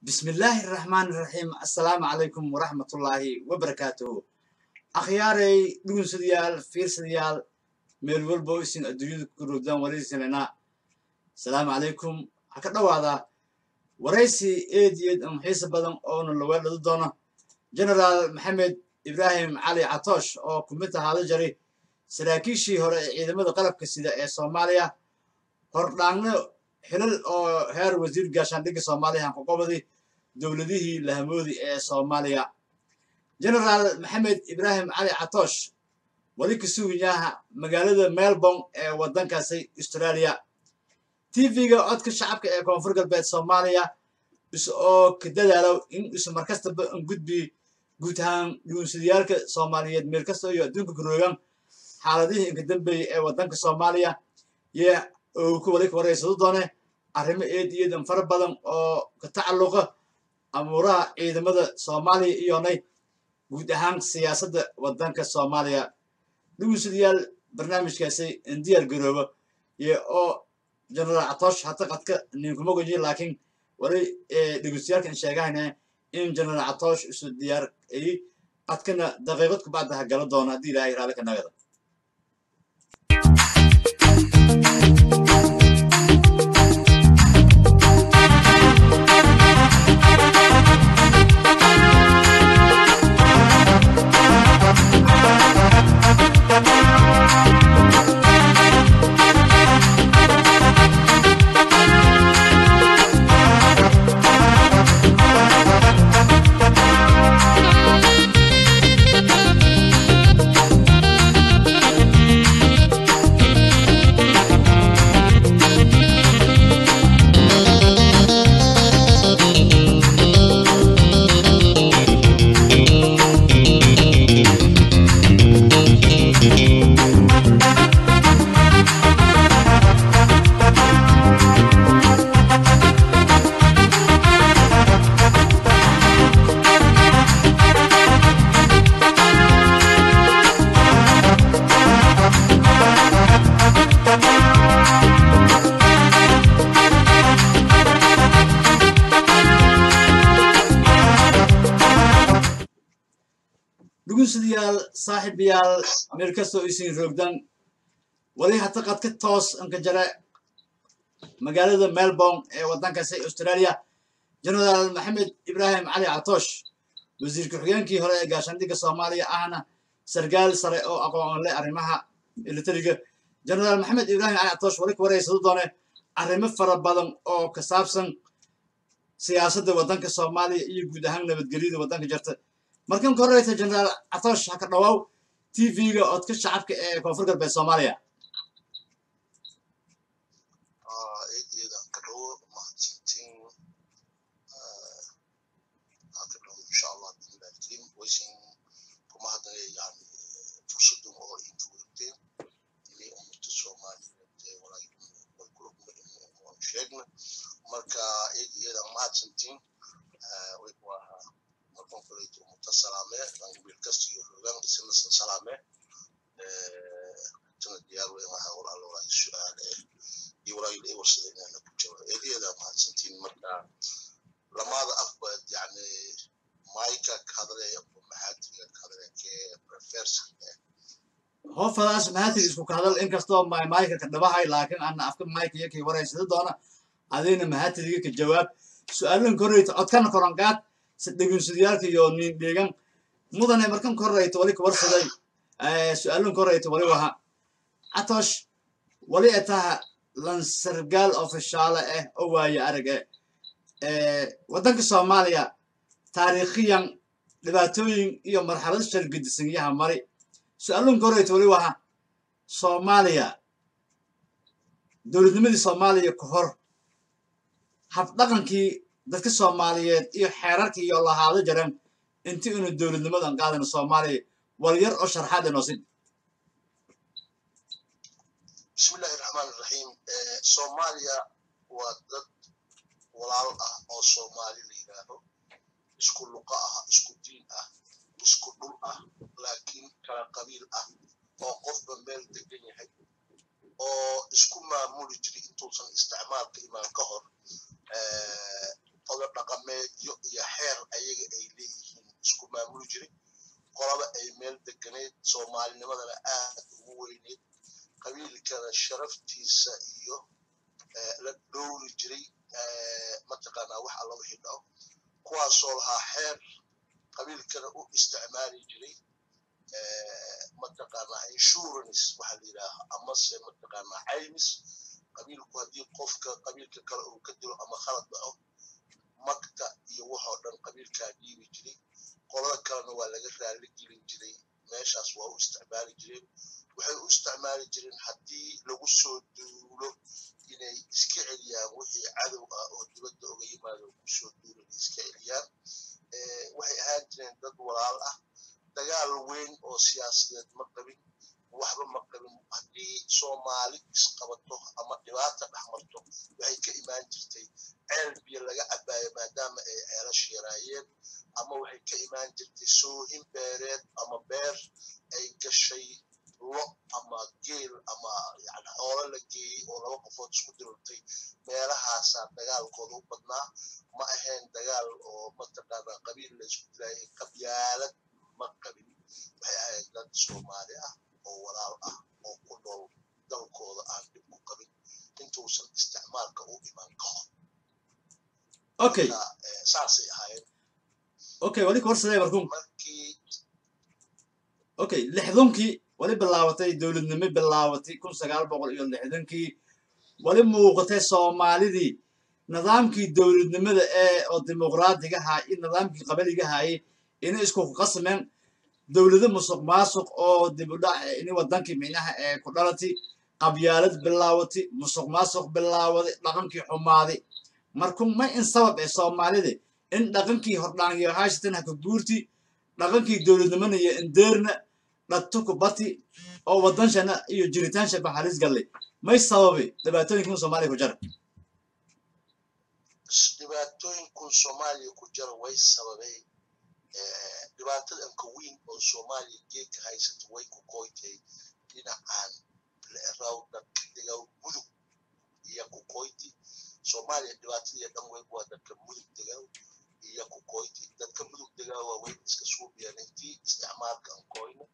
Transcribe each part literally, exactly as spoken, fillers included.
بسم الله الرحمن الرحيم السلام عليكم ورحمة الله وبركاته أخياري دون سديال فير سديال ميرول بويسين الدنيا كردان وريسين لنا السلام عليكم هكذا هذا ورئيسي ايديد ام حيس بدن اون اللوال ضدنا جنرال محمد إبراهيم علي عطوش او كوميتا هذا جري سراكيشي هورا ciidamada qalabka sida ee Soomaaliya hordhaangna xilal oo heer wasiir gaashaandhigga Soomaaliya ku qobadi dawladihii lahamoodi ee Soomaaliya General Maxamed Ibrahim Ali Catosh wali ka suugayaha magaalada Melbourne ee wadankaasi Australia T V-ga codka shacabka ee Koonfur Galbeed Soomaaliya is oo ka dadaalo in is markasta gudbi guud ahaan duunsiyaalka Soomaaliyeed meel kasta iyo adduunka garoogan xaaladihii inka dambeeyay ee wadanka Soomaaliya iyo oo ku wali wareysan doone arrimo eed iyo dan fara badan oo ka tacalluqa amuraha ciidamada Soomaaliya iyo nay guud ahaan siyaasadda wadanka Soomaaliya duunsiyal barnaamijkaasi in diyaar garoobo iyo oo General Catosh hatta qadka ninkuma go'ay laakiin wali dhageystayaasha in sheegayna in General Catosh isu diyaar ay qadkana daqiiqad ku baad gala doona hadii Ilaahay raali ka nagado duunsiyal saaxiibayaal meel kasto isin roogdan wali hatta qadka toos anka jara magaalada Melbourne ee wadankaasi Australia General Maxamed Ibrahim Ali Catosh wasiirka xigeenkii hore ee gaashaandhigga Soomaaliya ahna sargaal sare oo aqoon leh arrimaha militariga General Maxamed Ibrahim Ali Catosh wali wareysan doone arrimo fara badan oo ka saabsan siyaasadda wadanka Soomaaliya iyo guud ahaan nabadgelyada wadanka jirta markan korayta General Catosh haka dhawaw T V-ga codka shacabka ee Koonfur Galbeed Soomaaliya ah eedida ka dhawo mahadsantiin ah haka dhawo insha Allah diintiin waysin kuma hadlay yani fursadu oo intu waqti inay ummadda Soomaaliyeed ee walaayeen kulku oo sheegna marka eedida mahadsantiin ah way waa markan kuleytu mutasalaame aan bilkasti iyo rogan isla salaame ee tuna diyaar weyn waxa wala wala su'aal ee iyo wala iyo warsadayna ku jiro eediyada mahadsantiin marka lamada afbad yani maayka kadre maxaadka kadre ke preference هو فلاش مهاتي isku kahadal in kasto my mic ka dhabahay laakiin aan afka mic yake wareysada doona adina mahatiga ka jawaab su'aalan koreyta codkan korangaad saddegunsiyaalka iyo nin deegan mudane markan koreyto wali warsaday ee su'aalan koreyto wali waxa Catosh wali ataha lan sargaal official ah oo waaya arag ee wadanka Soomaaliya taariikhiyan dhibaatooyin iyo marxalad shargadisan yaha mari su'aalan koreyto wali waxa Soomaaliya dawladnimadii Soomaaliya ku hor hab dhaqankii dadka Soomaaliyeed iyo xeerarkii iyo lahaado jaran intii uu dawladnimadan qaadan Soomaaliya wal yar oo sharxaad noosin bismillahir rahmanir rahim Soomaaliya waa dad walaal ah oo Soomaali leeyahay isku luqa ah isku diin ah isku dhul ah laakiin kala qabiil ah oo qofba meel degan yahay oo isku maamuli jiray intuusan isticmaalka imaan ka hor ee qodob dhaqameed iyo iyo xeer ayaga ay leeyihiin isku maamuli jiray qolaba ay meel deganeed soomaalinimadana aad ugu weyneed qabiilkana sharaftiisa iyo la dhowri jiray mataqaanaa wax alla wixii dhaco kuwaasoo lahaa xeer qabiilkana u isticmaali jiray mataqaanaa insurance waxa la yidhaaha amase mataqaanaa caymis qabiilku haddii qofka qabiilka kale uu ka dilo ama khalad dhaco magta iyo waxoo dhan qabiilkaa dhiibi jiray qolada kalena waa laga raali gelin jiray meeshaas waa u isticmaali jireen waxay u isticmaali jireen haddii lagu soo duulo inay iska celiyaan wixii cadow ah oo dibadda uga yimaado kusoo duulo inay iska celiyaan waxay ahaan jireen dad walaal ah dagaal weyn oo siyaasadeed ma qabin waxba ma qabin haddii soomaali isqabato ama dhibaata dhex marto waxay ka imaan jirtay ceel biyo laga cabaayo maadaama ay ceelash yaraayeen ama waxay ka imaan jirtay soohin beereed ama beer ay gashay lo ama geel ama yani xoolo la geeyey oo laba qofood isku dirurtay meelahaasaa dagaalkooda u badnaa ma ahayn dagaal oo mataqaanaa qabiil la isku dilaayay qabyaalad ma qabin waxay ahayd dad soomaali ah oo walaal ah oo ku nool dalkooda aan dhib ku qabin intuusan isticmaalka u iman karo okay saasay ahaayeen okay wali korsaday markuu markii okay lixdankii wali bilaabatay dawladnimo bilaabatay kun sagaal boqol iyo lixdankii wali muuqatay Soomaalidii nidaamkii dawladnimada ee oo dimuqraadiga ahaa iyo nidaamkii qabaliga ahaa in isku qasmeen dawladda musuq maasuq oo dib u dhac in wadankii meelaha ee ku dhalatay qabyaalad bilaawatay musuq maasuq bilaawday dhaqankii xumaaday markuu ma in sabab ee Soomaalida in dhaqankii hordhaan iyo haashtan ha ku guurti dhaqankii dawladnimada iyo indeerna dadku bati oo wadanshana iyo jiritaan shaba halis galay may sababay dhibaatooyinka Soomaaliya ku jira dhibaatooyinka Soomaaliya ku jira way sababay dhibaatada ka weyn oo Soomaaliya geedka haysato way ku qoytay dhinacaan rawda digaw mudug iyo ku qoyti Soomaaliya dhibaatada dhan way waa dadka mudug digaw iyo ku qoyti dadka mudug digaw way iska suubiyaan intii isticmaalka qoyna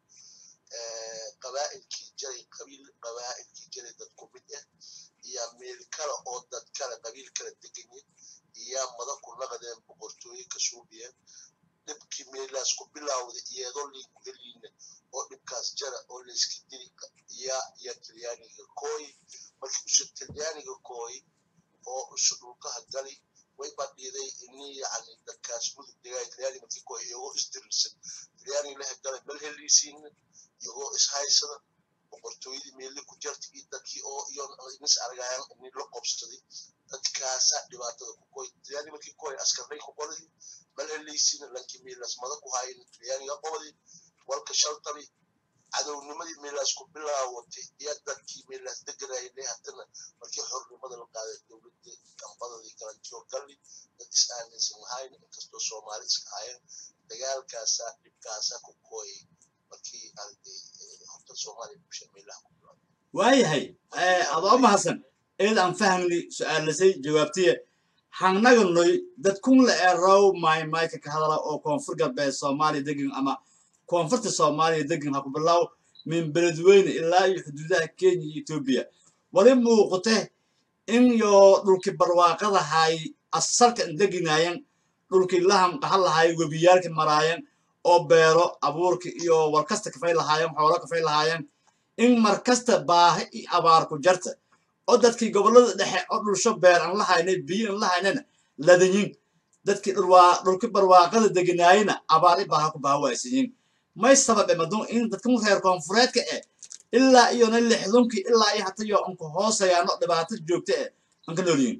qabaa'ilkii jiray qabiil qabaa'ilkii jiray dad ku mid ah iyo meel kale oo dad kale qabiil kale deganyiin iyo madax ku naqdeen boqortooyo ka suubiyaan dibkii meelaas ku bilowday iyadoo liinku helina oo dibkaas jara oo la iska diri iyo iyo Talyaaniga kooy markii uu Talyaaniga kooy oo uu dhulka gali way badhiday inii yani dadkaas mudug digay Talyaaniga markii kooy iyo isdirsan Talyaaniga la gali bal helisiin iyo ishaysada boqortooyadii meel ku jirtay dadkii oo iyo is argayaan in la qabsaday dadkaas dhibaatada ku kooy Talyaaniga markii kooy askaray ku qoray bal helisiin lankii meelaas madax ku hayn Talyaaniga qowday walka shaltari cadownimadii meelaas ku bilaawatay iyo dadkii meelaas deganayay hadana markii xornimada la qaaday dawladda kambadii kala jiro gali dad isaaminsan lahayn inkastoo Soomaali iska hayeen dagaalkaas dhibkaas ku kooy markii arday horta Soomaaliya ku shameelaha ku bilaaway waayahay ee adoo ma hasan ee aan fahmni su'aalasay jawaabtiye hanagnoy dadkun la eraw may may ka hadala oo koonfur galbeed Soomaaliya degan ama koonfurta Soomaaliya degan ha ku bilaaw min beledweyne ilaa iyo xuduudaha Kenya iyo Ethiopia wali muuqatay in yo dhulki barwaaqada hay asalka deganayaan dhulki laham qaxal lahay wabiyaalka maraayan oo beero abuurka iyo warkasta ka fay lahaayeen xoolo ka fay lahaayeen in markasta baahi iyo abaar ku jirta oo dadkii gobolada dhexe oo dhulsho beer aan lahaynay biyo aan lahaynayna ladayin dadkii dhulwaa dhulki barwaaqada deganayna abaari baaha ku baawaysiin may sabab madon in dadkan reer koonfureedka ee ilaa iyo lixdankii ilaa iyo hatta iyo anku hoosayaano dhibaato joogto ah an ka nooliyeen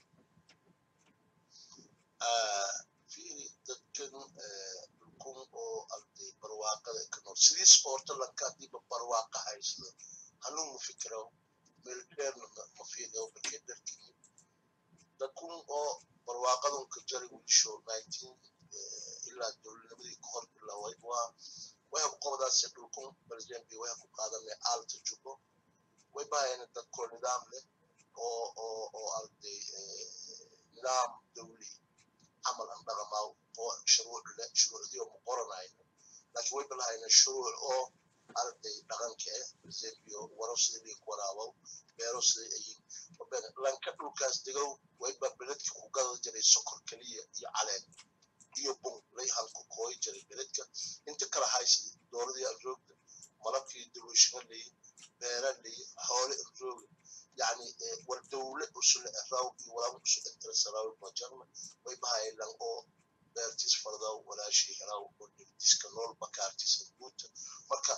ah fi dadkan dhulkun oo arday barwaaqada ka nool sidii sporta la ka dib barwaaqa haysto hanuu mu fikro meel dheer ma fiido markay darkii dadkun oo barwaaqadun ka jaray wiisho nineteen ilaa dawladnimadii ka hor bilaaway waa way ku qodadaas dhulkun barjambi way ku qaadanay alta jubo way baayeen dad kor nidaam leh oo oo oo arday nidaam dawli amal aan dhaqamaa oo shuruuc leh shuruucdii oo muqoranayna laakiin way balahayna shuruuc oo arday dhaqanka ah iyo warashadii ku waraabo beero sidii ay وبين لانك دولكاس دغو way babeledka ku gado jiray sokor kaliya iyo caleen iyo bun lay halku kooy jiray beledka inta kala haysid dooradii afroogta malabkii dawishadii beeradii xoolo afroog yani war dawlad usul afroog iyo walaal usul interestaraw bajarna way bahaylan oo beertis farda wala shay helaw oo diska nool bakaartis guud marka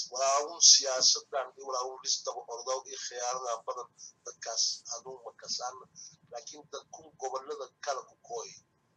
waa siyaasadan walaal lista ordaw iyo khiyaarada badan dadkaas haduu ma kasaan laakiin dadku gobolada kala ku kooy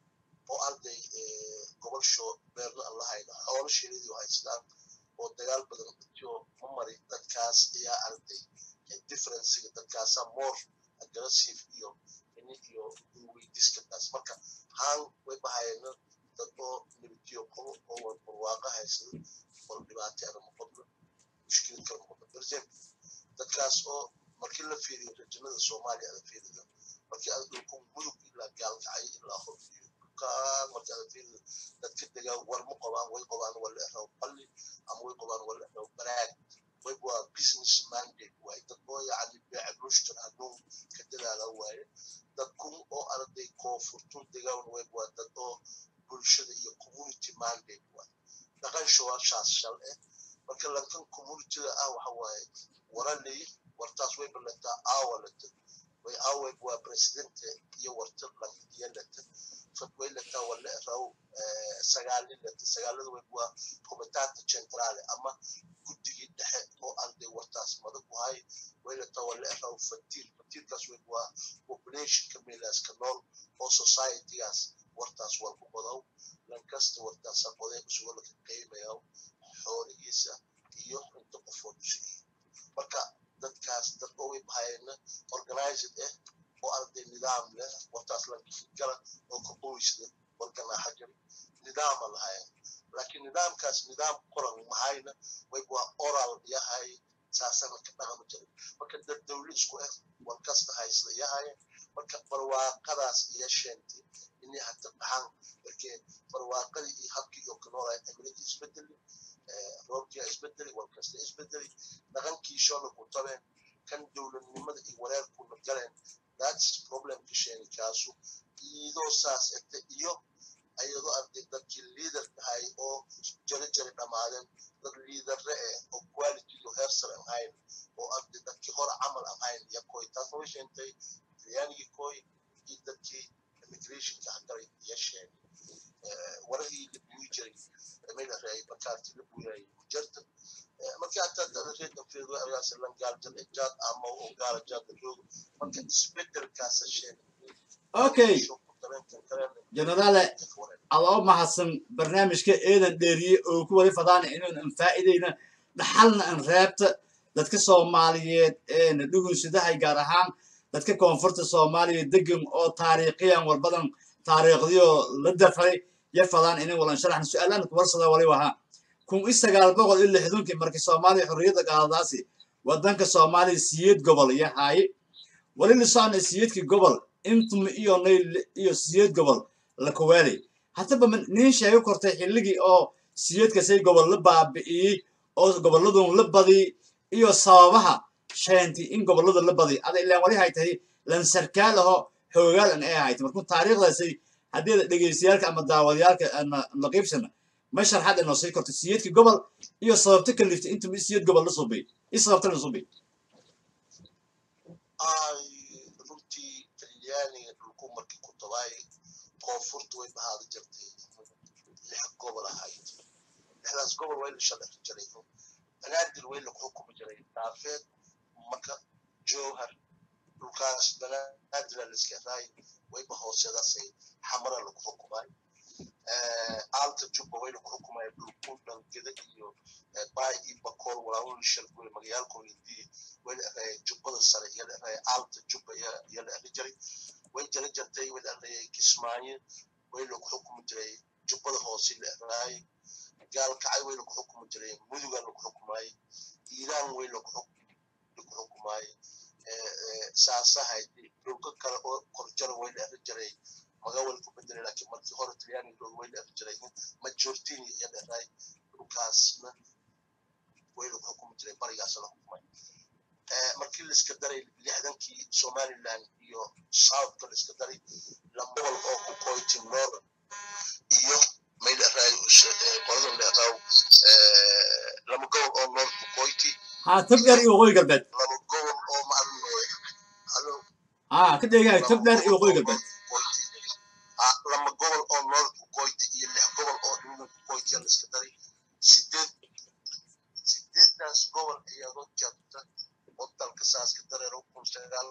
oo arday gobol sho beerna Allah hayna xoolo shiridi oo haystaan oo dagaal badan iyo mari dadkaas ayaa arday difference dadkaas more aggressive iyo ini iyo way diskaas marka haan way bahayna dad oo nibtiyo qabo oo waaqa haysan oo dhibaato ama qodno mushkil kale oo barjeen dadkaas oo markii la fiiriyo rajada Soomaaliya la fiiriyo markii aad ku mudug ila gaalkacay ila hoofiyo ka markii aad fiiriyo dadka degaa war ma qabaan way qabaan wala raw qalli ama way qabaan wala raw baraad way waa business mandate way dad oo yaani baac rushtan haduu ka dadaala way dadku oo arday koonfurtu degaa way waa dad oo bulshada iyo community mandate way dhaqan shawashaas shal eh marka lankan community ah waxa way waralay wartaas way balanta awalta way away waa president iyo warta lan iyadata fadway la tawalla raw sagaalida sagaalada way waa komitata centrale ama guddiga dhexe oo arday wartaas madag wahay way la tawalla raw fatir fatirkaas way waa population kamilas ka nool oo society-gaas wartaas waa ku qodow lan kasta wartaas qodob su'aal ka qiimeeyo xoolihiisa iyo inta qofood marka dadkaas dad oo way bahayna organized eh oo arday nidaam leh wartaas la gala oo ku qoysda warkana xajar nidaam lahaay laakiin nidaamkaas nidaam qoran mahayna way waa oral yahay saasan ka dhaqmo jiray marka dad dawlad isku ah warkasta haysta yahay marka barwaaqadaas iyo sheenti inay hatta dhaxan markii barwaaqadii iyo habkii oo kanoolay amniga isbedel roobkii isbedel warkasta isbedel dhaqankii shaqo ku tabeen kan dawladnimada iyo wareerku galeen that's problem ka sheeni kaasu iyo saas iyo ayadoo arday dadkii leader tahay oo jare jare dhamaadeen dad leader ah oo quality iyo heersar ahayn oo arday dadkii hor amal ahayn iyo kooy taas oo sheentay yani kooy dadkii immigration ka hadlay iyo sheeni warahii la buujay meela raay bakaarti la buuyay jarta marka aad dadreed fiido ayaas lan gaal jal ijaad ama oo gaal jaad joogo marka isbedel kaas sheeni okay generale Allah ma hasan barnaamijka eedan dheeriye oo ku wari fadaan inaan faa'iideyna dhaxalna aan reebta dadka Soomaaliyeed ee dhugunsidahay gaar ahaan dadka koonfurta Soomaaliya degan oo taariikhiyan war badan taariikhdiyo la dafay ya fadaan inay wala sharaxna su'aalan ku warsada wali waha kun sagaal boqol iyo lixdan markii Soomaaliya xorriyada qaadadaasi wadanka Soomaaliya siyeed gobol yahay wali lisaan siyeedkii gobol intum iyo nayl iyo siyeed gobol la koowaday hataba nin sheego kortay xilligii oo siyeedka say gobol la baabi'iyay oo goboladun la badi iyo sababaha sheenti in gobolada la badi ada ilaa wali hay tahay lan sarkaalaho xoogaal an ay ahayd markuu taariikhdaasi hadii dhageystayaalka ama daawadayaalka la qaybsana ma sharxad inoo sii kortay siyeedkii gobol iyo sababta kaliftay intum siyeed gobol la subay isababta la subay ay يعني الحكومة كتباي كونفورت وين بهذا جرتي الحكومة هاي إحنا سكوب وين الشلة جريهم أنا أدري وين الحكومة جريهم تعرفين مكة جوهر لوكاس بنا أدري الإسكافاي وين بهوس هذا سي حمرة الحكومة آلت الجوبة وين الحكومة يبلغون من كذا إيو باي يبقول ولا هو الشلة كل مجال كل دي وين جوبة السنة يلا آلت الجوبة يلا جري وين جري جرتي وين كسمانية وين لو حكم جري جوبة الهوسي الرأي قال كعي وين لو حكم جري مودو قال لو حكم هاي إيران وين لو حكم لو حكم هاي ساسة هاي لو كلا كرجال وين جري magawal ku bedel laakiin markii hore Talyaaniga loo weyn af jiray majority iyo dheeray dhulkaasna way lagu xukumo jiray barigaas la xukumay ee markii la iska daray lixdankii Somaliland iyo South ka la iska daray lambol oo ku qoyti noor iyo meel dheeray qoladon dheeray ee lama gobol oo noor ku qoyti ha tabdheer iyo qoy galbeed lama gobol oo macallin halo ah ka deegaay tabdheer iyo qoy galbeed lama gobol oo noor ku qoyti iyo lix gobol oo dhinaca ku qoyti la iska daray sideed sideedaas gobol ayaa loo jabta waddanka saas ka dareero ku shaqaal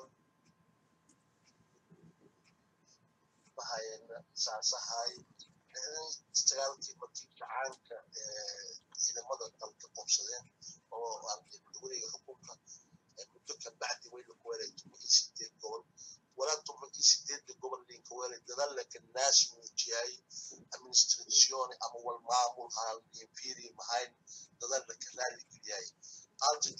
bahayna saasahay sagaalkii markii gacanka ee ciidamada dalka qabsadeen oo aan dowladda xukunka muddo ka bacdi way la kuwareejiyay sideed gobol walaantu markii sideed gobol lin kuwareejiyay dadalka naas muujiyay administration ama wal maamul aan fiiri mahayn dadalka raali geliyay alti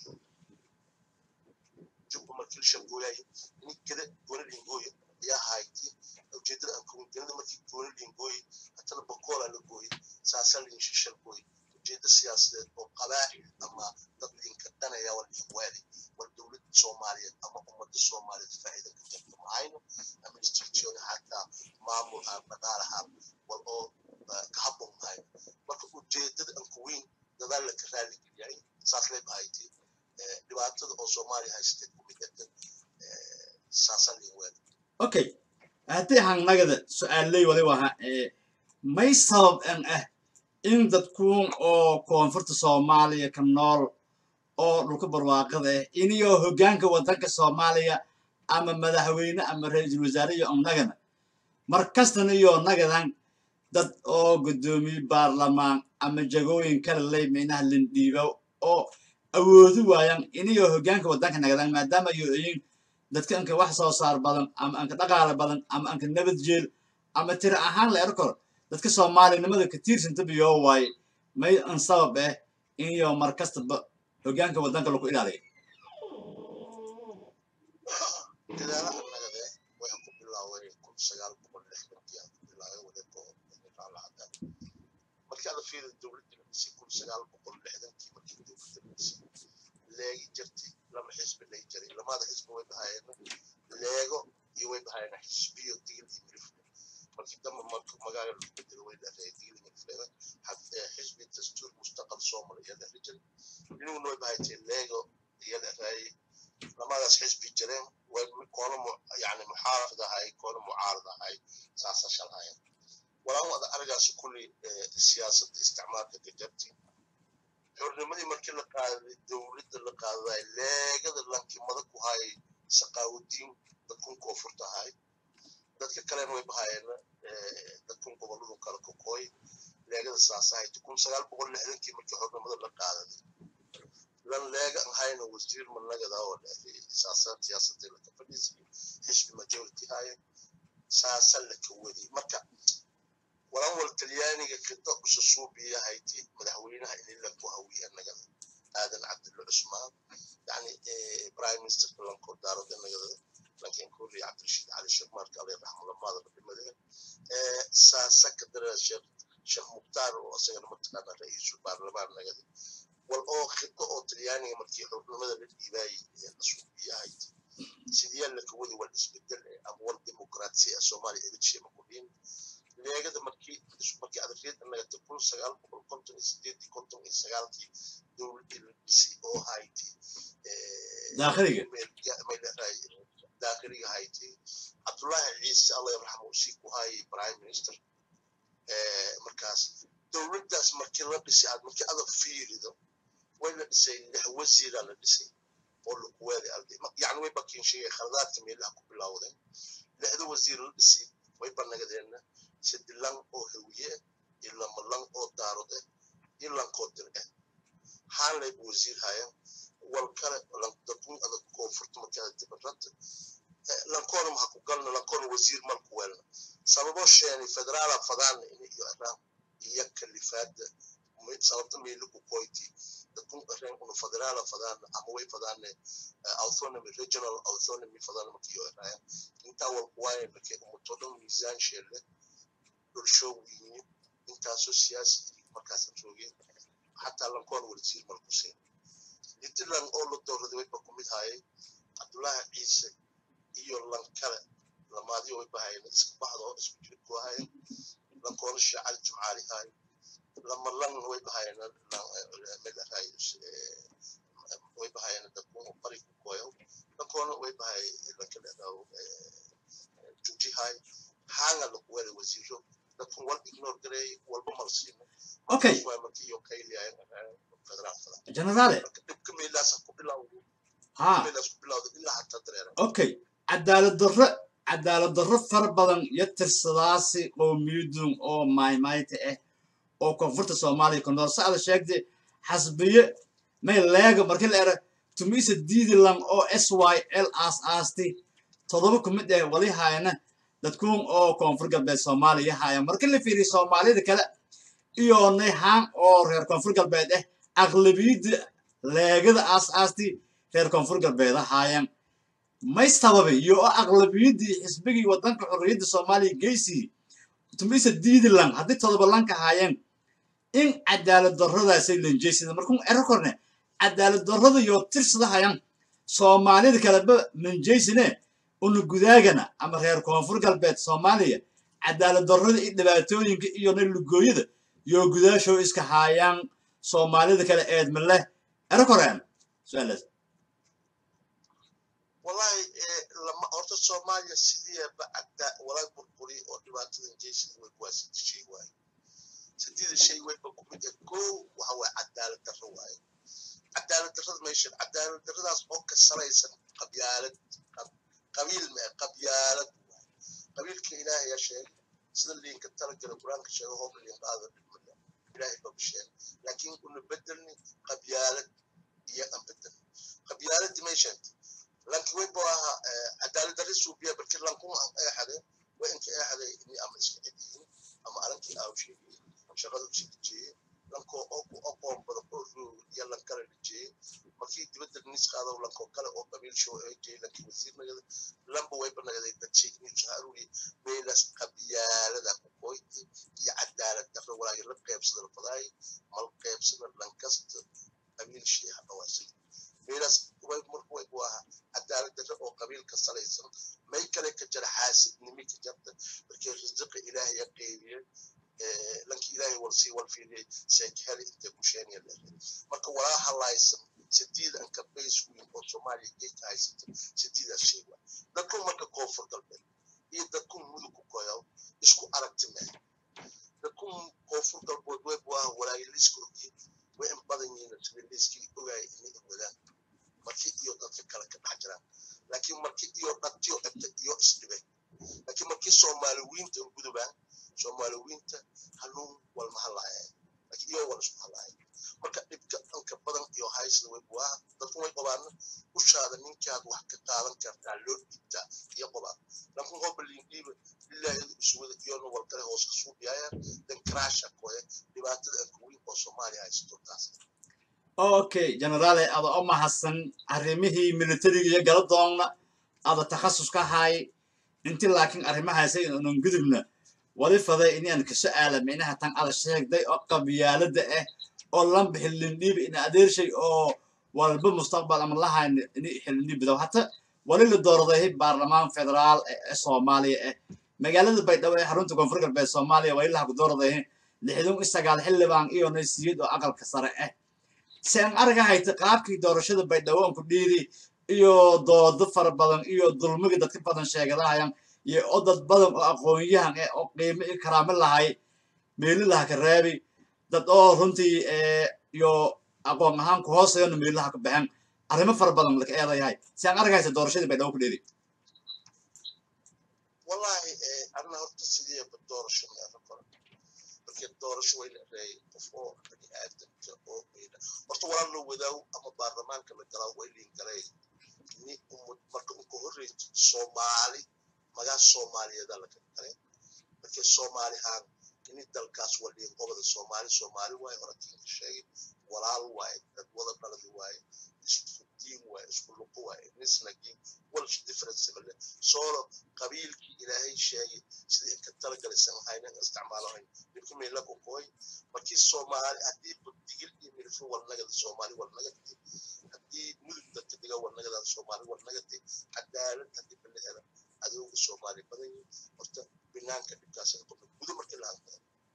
jubba markii shaqooyay in kale goolin gooy ya hayti ujeedada aan ku galnay markii goolin gooy hatana boqol la gooy saasan in shishal gooy ujeedada siyaasadeed oo qabaa'il ama dad linka danaya wal ixwaali wal dawlad Soomaaliyeed ama ummadda Soomaaliyeed faa'iido ka jirto maayno administration hatta maamul aan dhaqaalaha wal oo ka habboon tahay marka ujeedada aan ku weyn dadaalka raali geliyay saas leeb hayti dhibaatada oo Soomaaliya haystay ku midata ee saasan in weyn okay hadii aan nagada su'aalay wali waxa ee may sabab an ah in dadku oo koonfurta Soomaaliya ka nool oo dhulka barwaaqada ah iniyo hoggaanka wadanka Soomaaliya ama madaxweyne ama ra'iisul wasaare iyo annagana markastana iyo nagadan dad oo gudoomiye baarlamaan ama jagooyin kala leeymaynaha lindhiibo oo awoodu waayaan iniyo hoggaanka wadanka nagadan maadaama ay yihiin dadka anka wax soo saar badan ama anka dhaqaale badan ama anka nabad jeel ama tira ahaan la arko dadka Soomaalinimada ka tiirsan tabiyo way may an sabab ah iniyo markasta hoggaanka wadanka lagu ilaaliyo dadaalada nagade way ku bilaaway kun sagaal boqol lixdan bilaaway wada ko inta markii la fiiriyo dawladda si kun sagaal boqol lixdan markii dawladda leegi jirtay lama xisbi leey jiray lamada xisbi way bahayeen leego iyo way bahayeen xisbiyo diil iyo milif markii dama magaalo lagu bedelo way dhaafay diil iyo milif hatta xisbi dastuur mustaqbal Soomaaliya la rijal inuu noo bahayay leego iyo dhaafay lamadaas xisbi jireen way koona yani muxaafada hay koona mucaarada hay saasa shalhayn wala wada argaas kulli siyaasadda isticmaalka ka jabtay xornimadii markii la qaaday dawladda la qaaday leegada lankimada ku hay saqaawdiin dadku koonfurta hay dadka kale way bahayeen dadku gobolada kala ku qoy leegada saasahay kun sagaal boqol lixdan markii xornimada la qaaday lan leega hayna wasiir managada oo siyaasadda siyaasadda la tafadisay xisbi majority hay saasan la kawadi marka walan wal Talyaaniga kida u soo biyahay madaxweynaha in la ku hawiyo nagada aadan Cabdulla Usmaan yani prime minister lanko daaro nagada laakiin kulli Cabdirashiid Ali Sharmar kale rahmatullahi wa barakatuh ee saasa ka darashay Sheekh Muqtaar oo asagana mataqaana ra'iisul baarlamaan nagada wal oo khito oo Talyaaniga markii xubnimada la dhiibay ee soo biyahay sidii la ku wadi wal isbedel ama wal dimuqraasiya Soomaaliya ee jishay maquulin leegada markii markii adeegyada naga kun sagaal boqol konton iyo sideed konton iyo sagaal dawladda si oo hayti ee daakhiliga daakhiliga hayti Abdullah Ciise Allah yarhamu si ku hay prime minister ee markaas dawladdaas markii la dhisay aad markii aad fiirido way la dhisay lix wasiir la dhisay oo lagu wadi arday yani way bakin shay khaladaadka meelaha ku bilowday lixda wasiir la dhisay way banagadeen سدلان أو هوية إلا ملان أو دارده إلا قدر حال وزير هاي والكره لان تكون هذا كونفورت مكان تبرت لان كون ما حققنا لان كون وزير مالكوال سببوش يعني فدرال فدان إنه يقرأ يكلفات سببت ميلك كويتي dadku arrin uu federaal fadaan ama way fadaan autonomy regional autonomy fadaan markii ay raayeen inta wal kuwaay markii uu todon miisaan sheelle bulsho weyn inta soo siyaasi markaas joogay hatta lan koon wasiir markuseen intilan oo la doorado way ku mid haay Abdullah Ciise iyo lan kale lamaadi way bahayn isku baxdo isku jir ku haay lan koon shacal jumcaali haay lama lan way bahayn lan mid haay way bahayn dadku bari ku kooyo lan koon way bahay lan kale daaw juji haay hanga lu wada wasiiro dadku wal ignore garay walba marsiino okay markii oo kayliya federaal general كميلاس كبلاو ها كميلاس كبلاو إلا حتى ترى اوكي عدالة الضر عدالة الضر فربضن يترسلاسي قوميدون او ماي مايت اه او كونفورت الصومالي كنور سعد الشيخ دي حسبية ما يلاقى مركل ارى تميس الديدي لان او اس واي ال اس اس تي تضربكم مدى ولي هاينا تكون او كونفورت قلبي الصومالي هاي مركل فيري صومالي دي كلا iyo nehan oo reer koonfur galbeed ah aqlabiyad leegada aas-aasti reer koonfur galbeed ahaayeen ma istababay iyo aqlabiyadii xisbigii wadanka xorriyadda Soomaaliya geesi tumisa diidilan hadii todoba lanka ahaayeen in cadaalad darradaas ay lanjeysida markuu ero korne cadaalad darrada iyo tirsada hayaan Soomaalida kala ba manjeysine unu gudaagana ama reer koonfur galbeed Soomaaliya cadaalad darrada iyo dhibaatooyinka iyo nilgooyada yo gudaasho iska haayaan Soomaalida kala eed male ero koreen su'aalaas wallahi lama horta Soomaaliya sidii bacda walaal burburi oo dhibaatada jeesida way ku waasitay way sidii shay way ku mid ko waxa way cadaalad darro way cadaalad darrada meesha cadaalad darradaas oo ka sareysan qabyaalad qabiil ma qabyaalad qabiilka Ilaahay ya sheeg sida liinka talagal quraanka sheego oo liin qaado إلهي ببشر لكن كنا بدلني قبيالة هي أم بدل قبيالة دميشان لكن وين بوها عدالة الرسول بيا بركي لانكم أي حدا وإنك أي حدا إني أم إسكندين أم أرنك أو شيء شغل شيء شيء لانكم أو أو بدو يلا كلا شيء ما في تبدل الناس هذا ولانكم كلا أو قبيل شو شيء لكن وزير نجد لامبو وين بنا جد تشيك نشهروني بيلاس قبيالة ده كويت يعدالة تفرق ولا يلقى قيب صدر الفضائي مال قيب صدر لانكست قبيل شيء حواسي بيلاس وين مركو ويبوها عدالة تفرق وقبيل كسليسن ما يكلك جرحاس نميك جبت بركي رزق إلهي يقيني لانك إلهي والسي والفيلي سيكهالي انت كوشاني اللي مركو وراها الله يسم سديد أنك بيس وين أو سومالي جيت هاي سديد الشيء لكن مركو كوفر قلبي إيه تكون ملكو كويو isku aragtime dadku koonfur galbeed way baa walaay lisku way in badan yihiin sibiliski ogaay in wadaan markii iyo dadka kala ka dhaxjiraan laakiin markii iyo dadtiyo iyo isdibay laakiin markii Soomaaliyiinta gudubaan Soomaaliyiinta hanuun wal mahalaay laakiin iyo wal isku halaay marka dibka anka badan iyo haysta way baa dadku way qabaan u shaada ninkaad wax ka qaadan kartaa loo dhigta iyo qabaan laakiin qobliin diib ilaa iswada iyo wal kale hoos ka soo biyaya dan crash akoy dhibaatada kuwi oo Soomaaliya haysto taas okay generale aba oma hasan arimihii military iyo galadoonna aba takhasus ka hay intii laakiin arimahaas ay inaan gudubna wali faday inaan ka su'aala meena tan ala sheegday oo qabyaalada ah oo lam bixilin dhiib in adeer shay oo walba mustaqbal ama lahayn in xilni bidow hata wali la doorday baarlamaan federaal ee Soomaaliya ah magaalada Baydhabo ee xarunta koonfur galbeed Soomaaliya way la ku doorday lixdan iyo sagaal xildhibaan iyo nasiid oo aqalka sare ah saan arga hayta qaabkii doorashada Baydhabo ku dhiiri iyo dood far badan iyo dulmiga dadka badan sheegadaayaan iyo dad badan oo aqoon-yahan ah oo qiimo iyo karaamo lahay meelaha ka reebi dad oo runtii ee iyo aqoon ahaan ku hooseeyo meelaha ka baxan arrimo far badan la ka eedayahay saan arga hayta doorashada Baydhabo ku dhiiri والله أنا هرت سيدي بالدورش من أفكار لكن الدورش وين رأي قفوا بني آدم أو بينا وطوال له وذاو أما برلمان كم ترى وين كراي ني أم مركم كهري صومالي ما جا صومالي هذا لكن كراي لكن صومالي هان كني دلكاس ولي قبض الصومالي صومالي واي هرتين الشيء walaal waaye dad wada dhalad waaye isku diin waaye isku luqo waaye nisnagii walsh difference male soo qabiilkii ilaahay sheegay sidii ka talagalaysan hayna isticmaalayn dibku meela ku qoy markii Soomaali hadii digil iyo milfu walnaga Soomaali walnaga hadii muddo tadiga walnaga Soomaali walnaga cadaalad hadii bilaa adooga Soomaali badan horta binaanka dhibkaas ku gudo markii la hadlo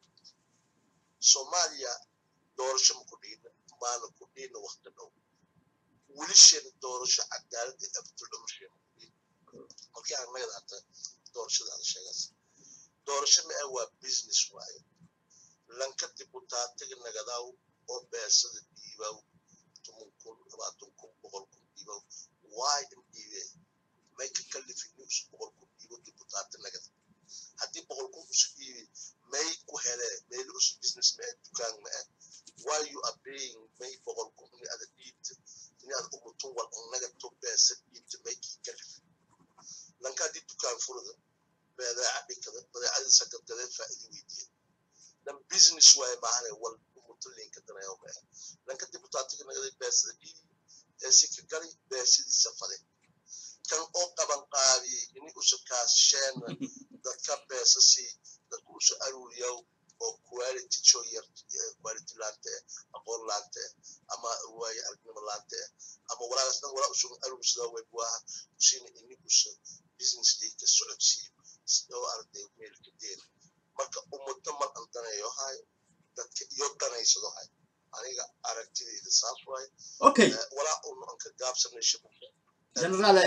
Soomaaliya doorasho ku dhiibna maana ku dhiibna waqti dhow wilishan doorasho cadaalad ee abtulda mushim markii aan naga hadda doorashada aan sheegays doorasho ma waa business waaye lanka dibutaatiga nagadaw oo beesada diibaw tumunkum labaatan boqolkum diibaw why in diibe make kalifin news boqolkum diibaw dibutaati nagada hadii boqolkum usbiibi may ku hele meel us business ma dukaan ma why you are paying may boqolkum ni ada diibta ni ada umutun wal naga to beesa diibta may kalif lanka di dukaan furada beedaa dhikada badeecada sakadada faa'iido weydiin dan business way baahan wal umutulin ka danayo ma lanka dibutaatiga nagada beesa diib ee si ka gali beesidii safade kan oo qaban qaadi in uu ka sheen dadka beesa si dadku soo aruuriyo oo quality choyer quality laante aqoon laante ama way argnimo laante ama walaasna wala soo aruursada way waa shin in uu business day ka socodsi soo arday meel ka deen marka ummadda mar antanayo hay dadka iyo danaysado hay aniga aragtidayda saas way okay wala uu ka gaabsanay shaqo general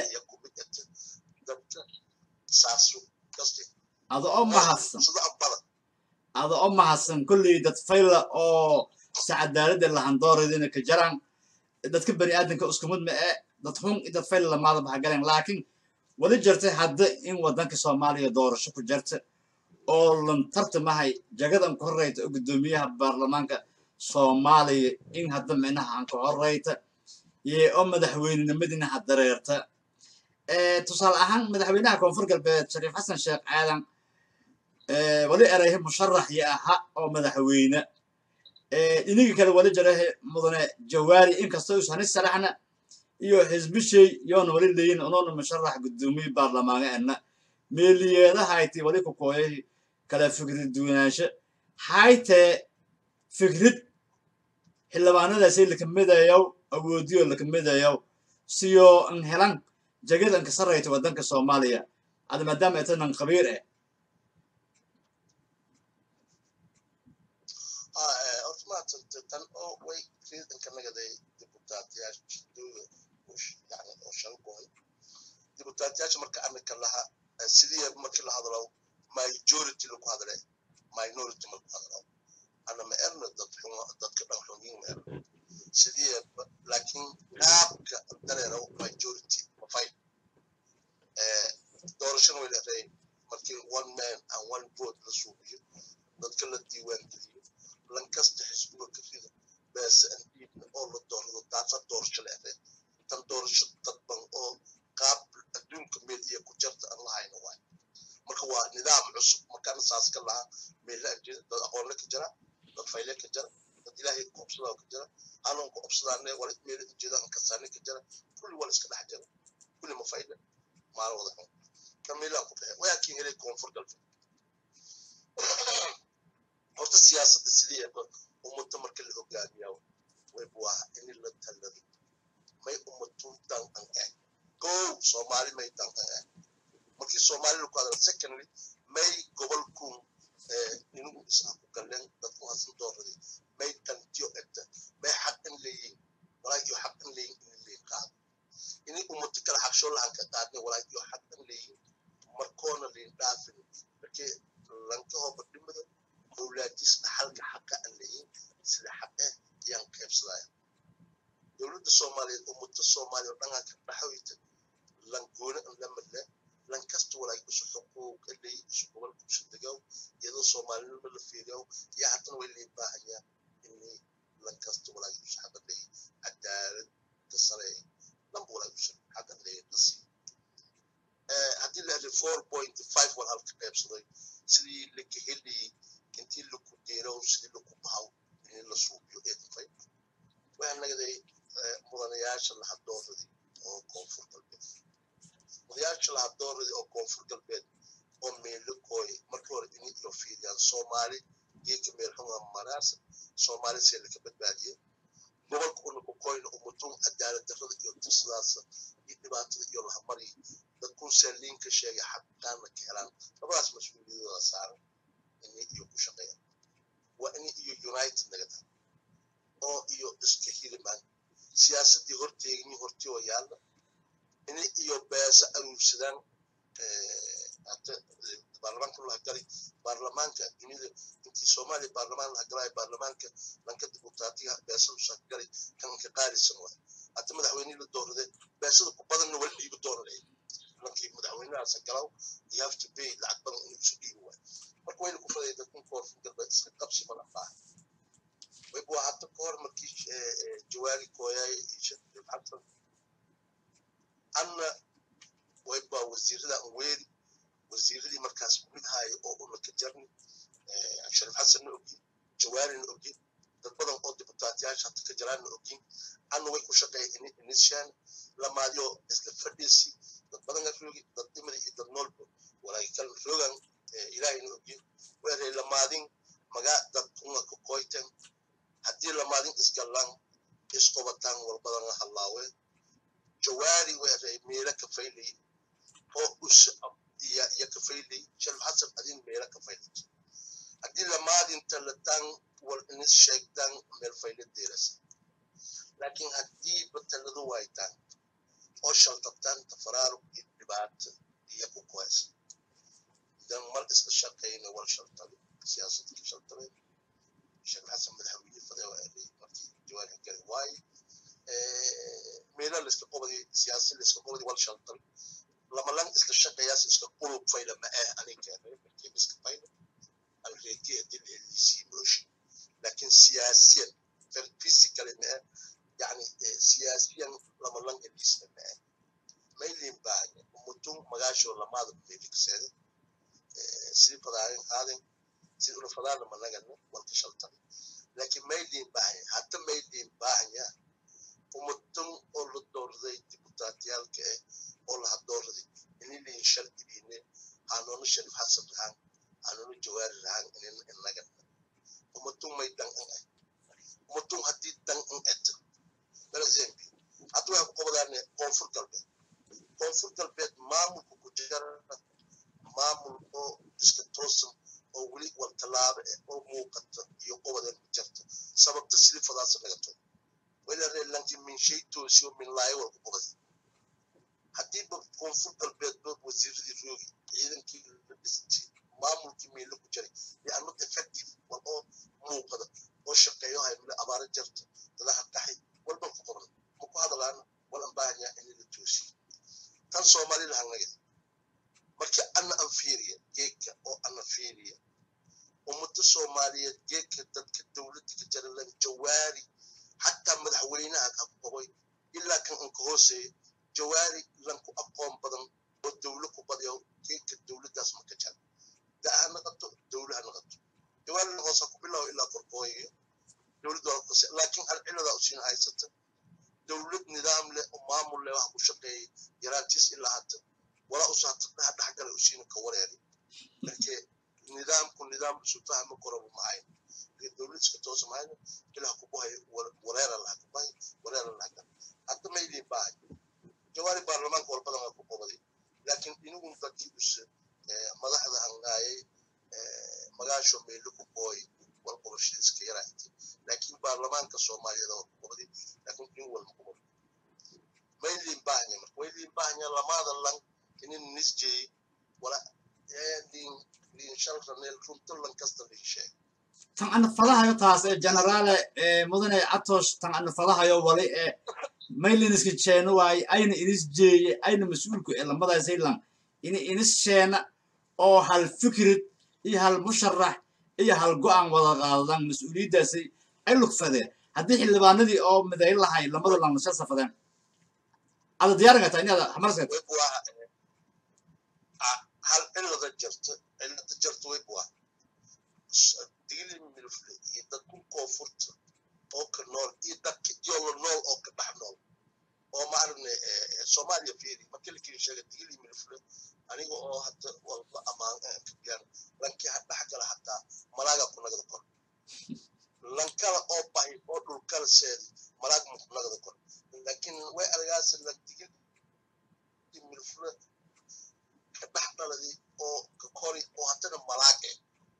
dadka saasu kasti هذا أم حسن هذا أم حسن كل ده فيلا أو سعدالة اللي هندور دينا كجران ده كبني آدم كأسكمود ما ده هم ده فيلا ما ده بحاجة لكن ولا جرت حد إن ودنك سوماليا دور شو جرت أو لن ترت معي جقدم كوريت قدوميها برلمانك سوماليا إن هذا منها عن كوريت يه أم دحوين المدينة حدريرته تصل أهم مدحوينها كونفور قلب شريف حسن شيخ عالم ولي أراه مشرح يا حق أو مدحوينه إنك كلا ولي جراه مدن جواري إنك استويس هنسرحنا يو حزب شيء يون ولي لين أنون مشرح قدومي برلمان أن مليا ده هايتي ولي كوكوي كلا فكرة دوناش هايته فكرة حلوانا ده سيل كمدة يو أو ديو لكمدة يو سيو انهلان جاكيد انك سرعت ودنك الصومالية هذا ما دام اتنا خبير اه اوتوماتيك تن او وي كريد انك نغدي ديبوتاتياش دو وش يعني او شلقون ديبوتاتياش marka amika laha sidii markii la hadlo majority lagu hadlay minority ma hadlo ana ma erna dad xumo dadka dhaxlooyin ma sidii laakiin qaabka dareero majority fine eh doorasho way leedahay markii one man and one vote la suubiyo dadka la diiwaan geliyo lankasta xisbiga ka fida bas andiib oo la doorado taas doorasho leedahay tan doorasho dadban oo qaab adduunka meel iyo ku jirta Allah ayna way marka waa nidaam cusub marka saas ka laha meel la jeedo dad aqoon la ka jira dad fayle ka jira dad ilaahay ku qabsada ka jira aanan ku qabsadane wala meel jeedo ka saani ka jira kulli wala iska dhax jira kulli ma fayda ma wada xun kamila ku dhahay waa kii helay koonfur galbeed horta siyaasadda sidii ummadda marka la hogaamiyo way buuha in la talado may ummaddu dan an ah go Soomaali may dan ah markii Soomaali ku hadal secondly may gobolku ee inuu isku galeen dadku hasan dooradi may tantiyo edda may xaqan leeyin walaayo xaqan leeyin in leeyin qaad inii ummadda kala xaqsho lahan ka qaadnay walaayo xaqan leeyin markoona leeyin dhaafin markii lanka oo badimada awlaadis xalka xaqa an leeyin sida xaqe yaan qaybsaday dawladda Soomaaliyeed ummadda Soomaaliyeed dhanka ka dhaxayta langoona an lamada lankasto walaayo isu xuquuq leeyin isu gobolku shaqeeyo iyadoo Soomaaliyeed la fiiriyo ya hadan way leeyahay inii lankasto walaayo isu xaq leeyin cadaalad tasarey lambu walaayo isu xaq leeyin qasi ee hadii la helo four point five wal halka qaybsaday sidii la ka heli intii la ku deero sidii la ku baaw in la suubiyo ee fay waxaan nagaday mudanayaasha la hadooradii oo koonfur galbeed mudanayaasha la hadooradii oo koonfur galbeed oo meelo kooy markii hore inay iyo fiiriyaan Soomaali geedka meel xun maraas Soomaali si la ka badbaadiyay gobolka uu ku kooyno umutum cadaalad darrada iyo tirsidaas iyo dhibaatada iyo la mari dadku saliin ka sheegay xaqaan ka helaan labadaas mas'uuliyadooda saaran inay iyo ku shaqeeyaan waa inay iyo united nagada oo iyo iska hilimaan siyaasadii horteegni hortii oo yaala inay iyo beesa aruursadaan ee hada baarlamaanka la galay baarlamaanka dunida intii Soomaali baarlamaan la galay baarlamaanka lanka dibutaatiga beesa u shaqgalay kan ka qaalisan waa hada madaxweynaha la doorade beesada ku badan wal dhiibo doorlay lankii madaxweynaha sagalaw you have to pay lacag badan inuu soo dhiibo waa marka way ku faday dadku koonfur galbeed iska qabsi ma laha way buu hada koor markii jawaari kooyay iyo xabsan anna way baa wasiirada weeri wasiiradii markaas ku mid ahay oo uu ka jarni ee Sharif Xasan Ogi Jawaari Ogi dad badan oo dibutaatiyaasha hadda ka jiraan Ogi anna way ku shaqeeyeen inishan lamaadiyo isla fadhiisi dad badan ka roogi dad timir iyo dad nool walaa kal roogan Ilaahay Ogi way lamaadin maga dad kuma ku qoyteen hadii lamaadin iskalaan isqobataan wal badan la halaawe Jawaari way meela ka faylay oo us يا يا كفيلي شل حسب أدين بيرا كفيلي أدين لما أدين تلتان والناس شايتان من الفيل الدرس لكن هدي بتلذو وايتان أو شلتان تفرارو إدبات يكو كويس ده مال اسم الشرقين ولا شلتان سياسة الشلتان شل حسب مذهبي فده وقالي مرتي جواني كذا واي ميلا الاستقامة سياسة الاستقامة ولا شلتان لما لان اسك الشقياس اسك قلوب فايلة معاه أنا كان كيف اسك فايلة الريكية دي اللي سيموش لكن سياسيا فيزيكالي معاه يعني سياسيا لما لان اللي اسم معاه ما يلين باعني ومتون مغاشي ولا ماذا بميلك سيدي سيدي فضارين هذين سيدي فضار لما لان والكشلطان لكن ما يلين باعني حتى ما يلين باعني ومتون أولو الدور ذي ديبوتاتيال كأه والله الدور ذي إني اللي شرط بيني أنا نشرف حسب الهان أنا نجوار الهان إن النجم ومتون ما يدان إنه ومتون هدي دان إنه برزين بي أتوه قبضاني كونفور قلبي كونفور قلبي مامو كوجر مامو أو إسكتوسم أو ولي والتلاب أو موقت يقبضان بجرت سبب تسلي فضاس نجتو ولا ريلانتي من شيء توسيو من لاي والقبض haddii ba koonfur galbeed dad wasiiradii roogi ciidankii la dhisay maamulkii meel ku jiray yaanu effective oo muuqda oo shaqeeyo hay meel abaar jirto dadaha taxay walba ku qoran ku hadlaan wala baahanya in la toosi tan Soomaaliland hangay markii ana anfiiriya geeka oo ana fiiriya ummada Soomaaliyeed geeka dadka dawladda ka jira la Jawaari hatta madaxweynaha ka qoboy ilaa kan uu ka hooseeyo Jawaari lanku aqoon badan oo dawladku badiyo geedka dawladdaas ma ka jira daana qabto dawladda noqoto Jawaari hoos ku bilaw ilaa qorqooyo dawladda laakiin hal cilada u siin haysata dawlad nidaam leh oo maamul leh wax ku shaqeeyay yaraantiis ilaa hadda wala u saarta dhaxgal u siin ka wareeri markii nidaamku nidaam isu fahmo qorabo maahay dawlad iska toosamay ilaa ku bahay wareer la qabay wareer la qabay hadda ma idin baahay Jawaari baarlamaanka wal badan ku qobay laakiin inuu dadkii us madaxda hangaayay magaasho meel ku qooy wal qorshiiska yaraatay laakiin baarlamaanka Soomaaliyeed oo qobay laakiin in wal qobay meelin baahnya meelin baahnya lamada lan in nisjay wala din din shalranel runtan lan kasta lishay tan ana falahayo taas ee general ee mudane Atosh tan ana falahayo wali ee maylineska jeeno way ayna inis jeeye ayna mas'uulku ee lamada saylan in inis sheena oo hal fikrad iyo hal musharax iyo hal go'aan wada qaadan mas'uuliyadaasi ay lugfadeen hadii xildhibaanadii oo miday lahay lamada lan la safadeen ada diyaarga tahay inaad xamarsad hal cilada jirto cilada jirto way bua digli milfle iyo dadku koonfurta oo ka nool iyo dadka iyo Soomaaliya fiiri markii la kii sheegay digil milfle aniga oo hadda walba amaan ka biyaan lanki dhax kala hataa malaga ku nagada kor lankala oo bahay oo dhulkala seed malaga ku nagada kor laakiin way argaas la digil milfle ka dhax daladi oo ka kori oo hadana malaga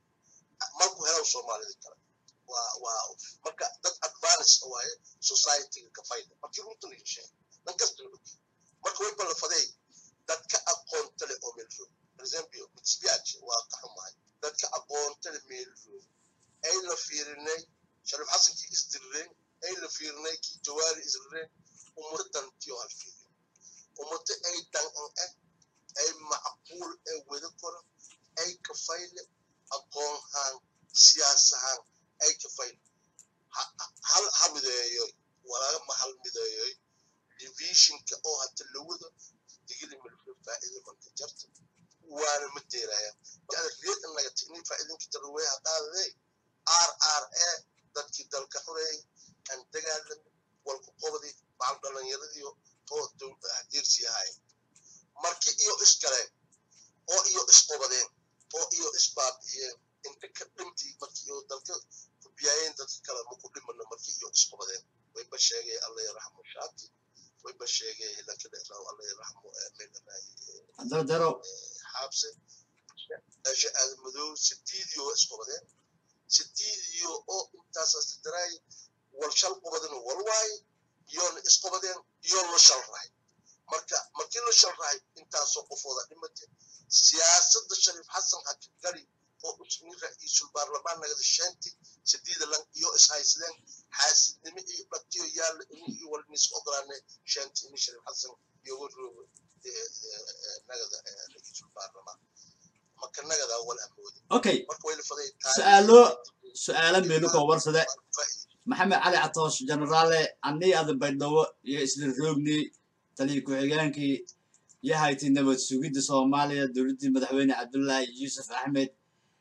markuu helo Soomaalida kale waa waa marka dad advance waaye society ka fayda markii runta la sheegay dan kasta marka way bal faday dadka aqoonta leh oo meel fog for example mitsbiyaaj waa ka xumahay dadka aqoonta leh meel fog ay la fiirinay Sharif Xasan ki isdireen ay la fiirinay ki jawaari isdireen umurtan tiyo hal fiirin umurta ay dan ay macquul ay wada kor ay ka fayda aqoon haan siyaasahan ay ka fayda hal hamideeyo wala mahal mideeyo division ka oo hata lawada digil milfle faa'iido marka jarto waana madeeraya jada reed in laga tigni faa'iidin ka tarway hadaadey r r a dadkii dalka xureey kan dagaalan walku qobadi baal dhalinyaradii oo dirsi yahay markii iyo iskale oo iyo isqobadeen oo iyo isbaabiyeen inta ka dhimtii markii oo dalka ku biyayeen dadka kale ma ku dhimana markii iyo isqobadeen way ba sheegay Allah yarxamo shaati way ba sheegay la kala raaw Allah yarxamo meel daro daro xabse aje almadu sidiidiyo isqobadeen sidiidiyo oo intaas asdaray wal shal qobadan wal waay yoon isqobadeen yoon la shal raay marka markii la shal raay intaas oo qofooda dhimatay siyaasadda Sharif Xasan hakari oo usmi ra'iisul baarlamaan nagada shanti sideed lan iyo ishaysleen xaasidnimo iyo dhaqtiyo yaal iyo wal nis ograane shanti in Sharif Xasan iyo waroobo nagada ra'iisul baarlamaan marka nagada wal amood okay marka way la faday su'aalo su'aalo meelo ka warsada Maxamed Cali Catoosh generaale anni aad baydhawo iyo isla roogni taliye ku xigeenkii yahayti nabad sugidda Soomaaliya dawladda madaxweyne Cabdullaahi Yuusuf Axmed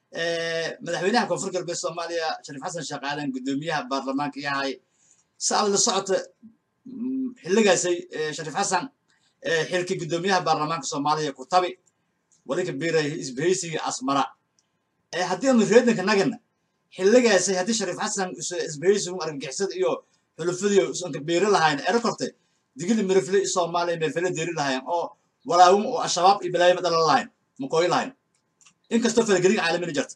ee madaxweynaha koonfur galbeed Soomaaliya Sharif Xasan Shaqaalan gudoomiyaha baarlamaanka yahay saad la socota xilligaasay Sharif Xasan ee xilki gudoomiyaha baarlamaanka Soomaaliya ku tabi walika biiray isbahaysiga asmara ee hadii aan reedanka nagana xilligaasay hadii Sharif Xasan isbahaysigu argagixisad iyo xulufadii usan ka biiray lahayn ee rekortay digil mirifle Soomaaliya mirifle deeri lahayn oo walaawum oo shabaab iblaay badal lahayn ma qoy lahayn in kasta fargelin caalami jirta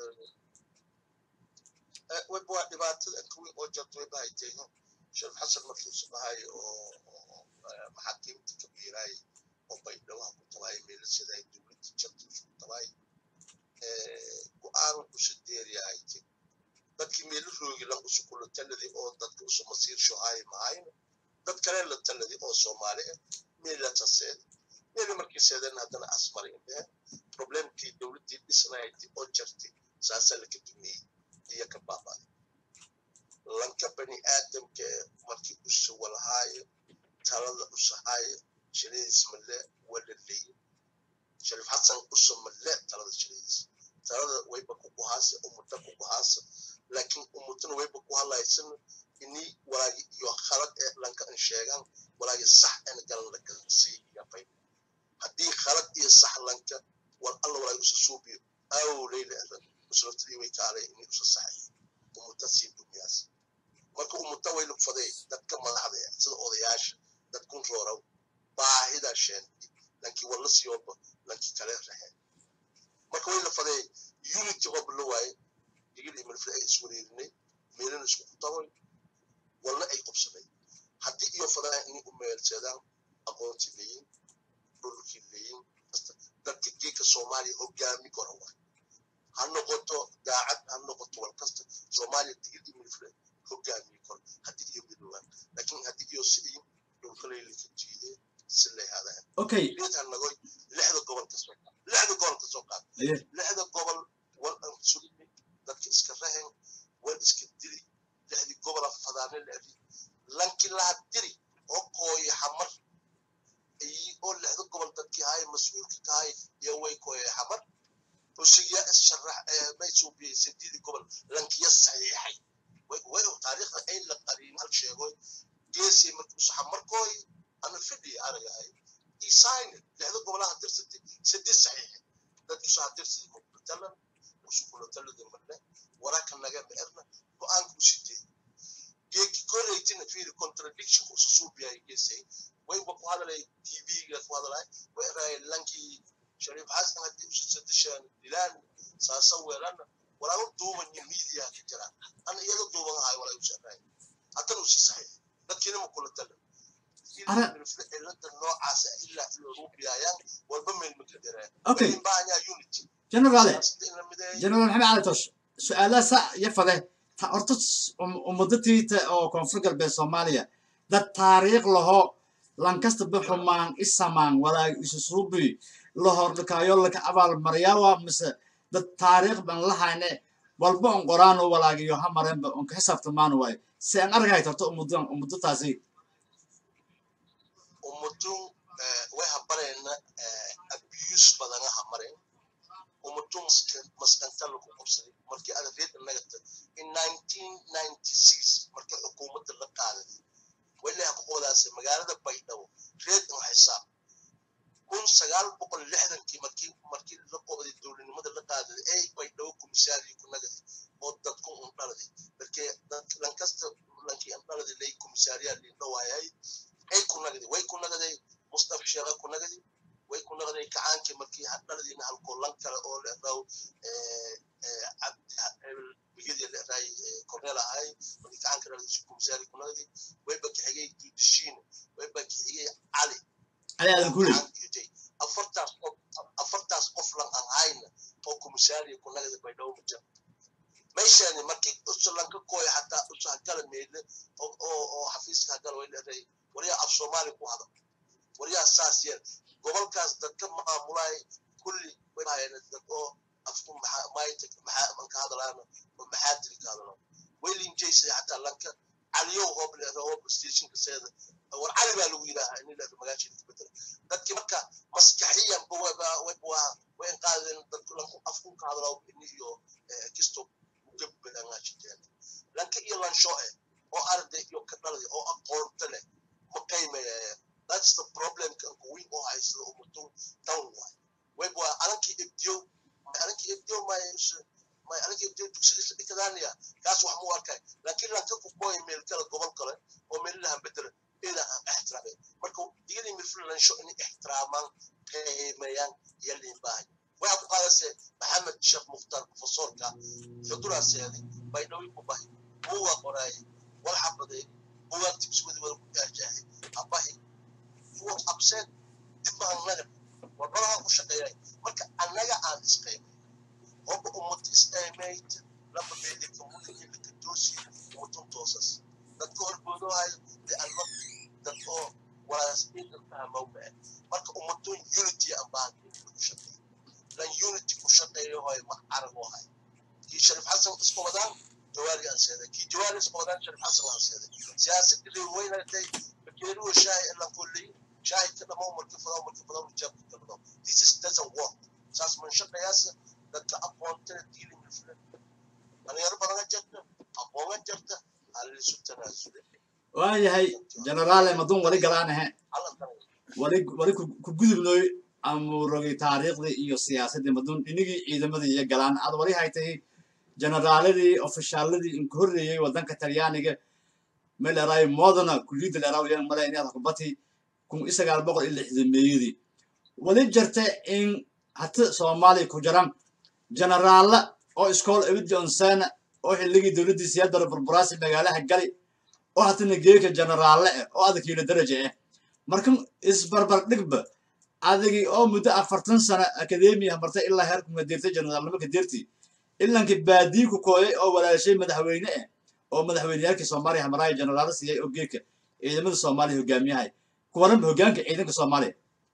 ee way baa dhibaatada kuwi oo jirto way baaytay Sharif Xasan markii uu bahay oo maxaakiimta ka biiray oo baydhawa ku tabay meel sida ay dawladda jirto ku tabay ee go'aan ku shadeeriyay dadkii meel roogi la usoo kula taladii oo dadku usoo masiir shu'aay maayn dad kale la taladii oo Soomaali meel la tasay meel markii seedan hadana asmari ee problemkii dawladda dhisnayd oo jirtay saasa la ka dumiyay iyo ka baabaa lanka bani aadamka markii uu soo walahay talada u sahay shiriis male wala leey Sharif Xasan usoo male talada shiriis talada way ba ku haasa umada ku haasa laakiin umutuna way ba ku halaysan ini walaagi iyo khalad ee lanka aan sheegan walaagi sax aan galan la ka siiya fay hadii khalad iyo sax lanka wal alla walaagi usoo suubiyo aw leeyla usraftii way kaalay ini usoo saxay umada si dumiyaas marka umada way lu faday dadka madaxda sida odayaasha dadku roorow baahida sheen lankii wala siyoba lankii kale rahay marka way la faday unity hob loo way digil milfle ay iswareerinay meelana isku tabay wala ay qabsaday hadii iyo fadaa in u meelsadaan aqoonti leeyin dhulkii leeyin dadka geeka Soomaaliya hogaami karo ha noqoto daacad ha noqoto wal kasta Soomaaliya digil milfle hogaami karo hadii iyo midowaan laakiin hadii iyo sidii dhulka leeyin jiiday silay hada okay inta nagoy lixda gobol ka soo lixda gobol ka soo qaad lixda gobol wal ansulmi dadka iska rahan wal iska diri lixdi gobol afadaana leeyahay lanki la diri oo kooy xamar ay oo lixda gobol dadkii hay mas'uulka tahay iyo way kooy xamar oo siya sharax ma soo bi sidii gobol lanki saxiixay way way taariikhda ay la qarin hal sheego geesi markuu xamar kooy ana fidii arayahay he signed it لهذا قبلها درستي سدي صحيح dadki soo hadirsi muqtalan وسكول تلد المرة ولكن نجا بأرنا وأنك وشدي جيك كوريتين في الكونتراديكشن خصوصو بيا يجسي وين بقوا هذا لي تي في قف هذا لاي وين لانكي شريف حسن هدي وش تدشان دلان ساسوي لنا ولا دوما الميديا كتير أنا يلا دوما هاي ولا يوصل هاي أتلو شيء صحيح لكن ما كل تلد أنا إلا النوع عسى إلا في أوروبا يعني والبم المقدرة أوكي بانيا يونيتي جنرال جنرال محمد علي توش سؤال سا يفضل تأرتش ومدتي أو كونفرقل بين سوماليا ده التاريخ له لانكست بحمان إسمان ولا يسوبي له ركايول لك أبال مرياوا مس ده التاريخ بن لها إنه والبون قرآن ولا يوها مريم بأنك حسب تمانواي سأن أرجع ترتو مدن مدتها زي ومتون وهبرنا abuse بدنا همرين ومتون مسكن تلو كوبسري مركي أنا ريت النجت in nineteen ninety-six مركي حكومة اللقاء واللي حكومة داس مجال بيتنا ريت الحساب كون سجال بقول لحدا كي مركي مركي اللقاء بدي الدولة نمد اللقاء أي بيتنا كومساري يكون نجت أو تكون أنطردي مركي لانكست لانكي أنطردي لي كومساريا اللي نوايا أي كون نجدي وأي كون نجدي مصطفى شيخ كون نجدي وأي كون نجدي كعنك مركي حتى الذي نحل كلام كلا أول إنه عبد بيجي اللي راي كورنيلا هاي مركي كعنك اللي يشوفكم زاري كون نجدي ويبقى حاجة تدشين ويبقى حاجة علي علي هذا كله أفرتاس أفرتاس أفلان عن عين أو كومساري كون نجدي بيداو مجد ماشي يعني مركي أصلا كوي حتى أصلا كلام ميل أو أو حفيز هذا ولا راي وريا الصومالي كوهذا وريا أساسيا قبل كاس دكتور معمولاي كل وين هاي ندكتور أفكم مح ما يتك مح من كهذا لنا محاتري كهذا لنا وين جيس حتى لك عليو هو بال هو بستيشن كسيد والعلي بالويلا إني لا ما جاتش تبتر دكتور مكة مسكحيا هو هو وين قاعد دكتور أفكم كهذا لو إني يو كستو جب بدنا نشتغل لكن يلا نشوه أو أرد يو كتلي أو أقول تله مقيمة that's the problem kan ko wi o hay so mo to town wa we bo alanki ibdio alanki ibdio mai mai alanki ibdio tuksili ikadania kaas wax mu arkay laakiin la ku boy meel kala gobol kale oo meel la bedel ila ihtiraabe marka digani mi fulan sho in ihtiraaman qiimeeyaan yali baahay waxa ku qaadase maxamed sheekh muxtar professorka xuduraasiyadi bay dhawi ku baahay huwa qoray wal xabaday huwa tibswadi wal ku jaahay abahi he was upset dibba annaga warbaraha ku shaqeeyay marka annaga aan isqeyn oo ummad isqeymay laba meelka muddo ka toosi oo toosas dadku horboodo ay alla dadku wala isqeyn fahmo marka ummadun unity aan baan ku shaqeey la unity ku shaqeeyo hay ma argo hay ki sharif hasan isku wadaan jawaari aan seeday ki jawaari isku wadaan sharif hasan aan seeday siyaasadii weynatay bakeeru shay illa kulli شاهد كده ما هو مركب فضاء مركب فضاء وجاب كده this is doesn't work ساس من شق ياس ده أبوان تديل من الفلان أنا يربى أنا جت أبوان جت على اللي شفت ناس وهي هي جنرال مدون وري قرانه هي وري وري كجذب نوي أمور تاريخ ذي إيو سياسة دي مدون إني إذا ما ذي قران هذا وري هاي تهي جنرال ذي أوفيشال ذي إنكور ذي ودن كترياني ملا راي مودنا كل يد اللي راوي ملا إني هذا كبتي كم إسقال بقول إلا حزميدي ولجرت إن حتى سومالي كجرام جنرال أو إسكول إبدي إنسان أو اللي دولدي سيادة بالبراس مجالها قالي أو حتى نجيك جنرال أو هذا كيلو درجة مركم إسبربر نقبة هذا كي أو مدة أفرتن سنة أكاديمية مرتا إلا هركم قدرتي جنرال ما قدرتي إلا إنك باديكو كوي أو ولا شيء مدحوينه أو مدحوينيك سومالي همراي جنرال سيا أو جيك إذا مد سومالي هو جامعي كورن هوجانك عيدك سومالي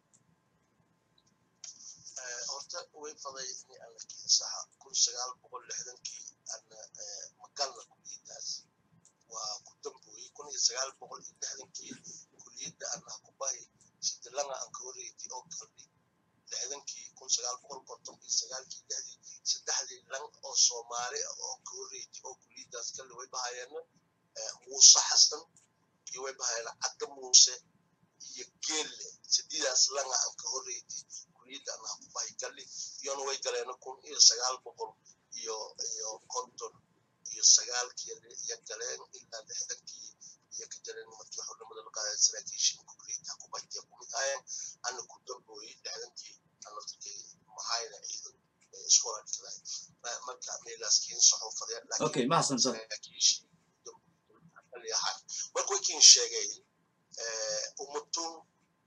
horta way fadayni aan ki saxa kun sagaal boqol lixdan ki aan magalna kuliyadaas waa ku dambuuyay kun sagaal boqol lixdan ki kuliyada aan ku bahay sidalana aan ka wareegay oo qalbi lixdan ki kun sagaal boqol konton iyo sagaal ki dhadii saddexdii lan oo Soomaali oo ka wareegay oo kuliyadaas kale way bahayeen Muuse Xasan iyo way bahayeen Cabdi Muuse يجيل سديد أصلاً عن كهوريتي كلية أنا أقبل كلي يوم ويكلي أنا كون إيه سجال بقول يو يو كونتون يو سجال كي يكلين إلا لحد كي يكجلين مفتوح ولا مدل قاعد سراكيش كلية أقبل تيكون هاي أنا كنت بقول لحد كي أنا تكي محايلة إذا شكرا كذا ما ما كان لاسكين صحوف فضيات لكن أوكي ما حسن صح سراكيش اللي هاي ما كويكين شيء ومتون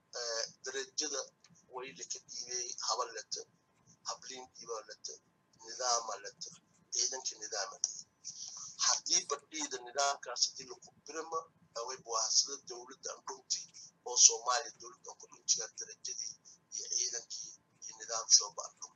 درجة ويلي كديبي هبلت هبلين ديبالت نظام لت إذن كنظام حدي بدي النظام كاسدي لكبرما أو بواسطة الدولة أنكمتي أو سومالي الدولة أنكمتي الدرجة دي إذن كي النظام شو بعلم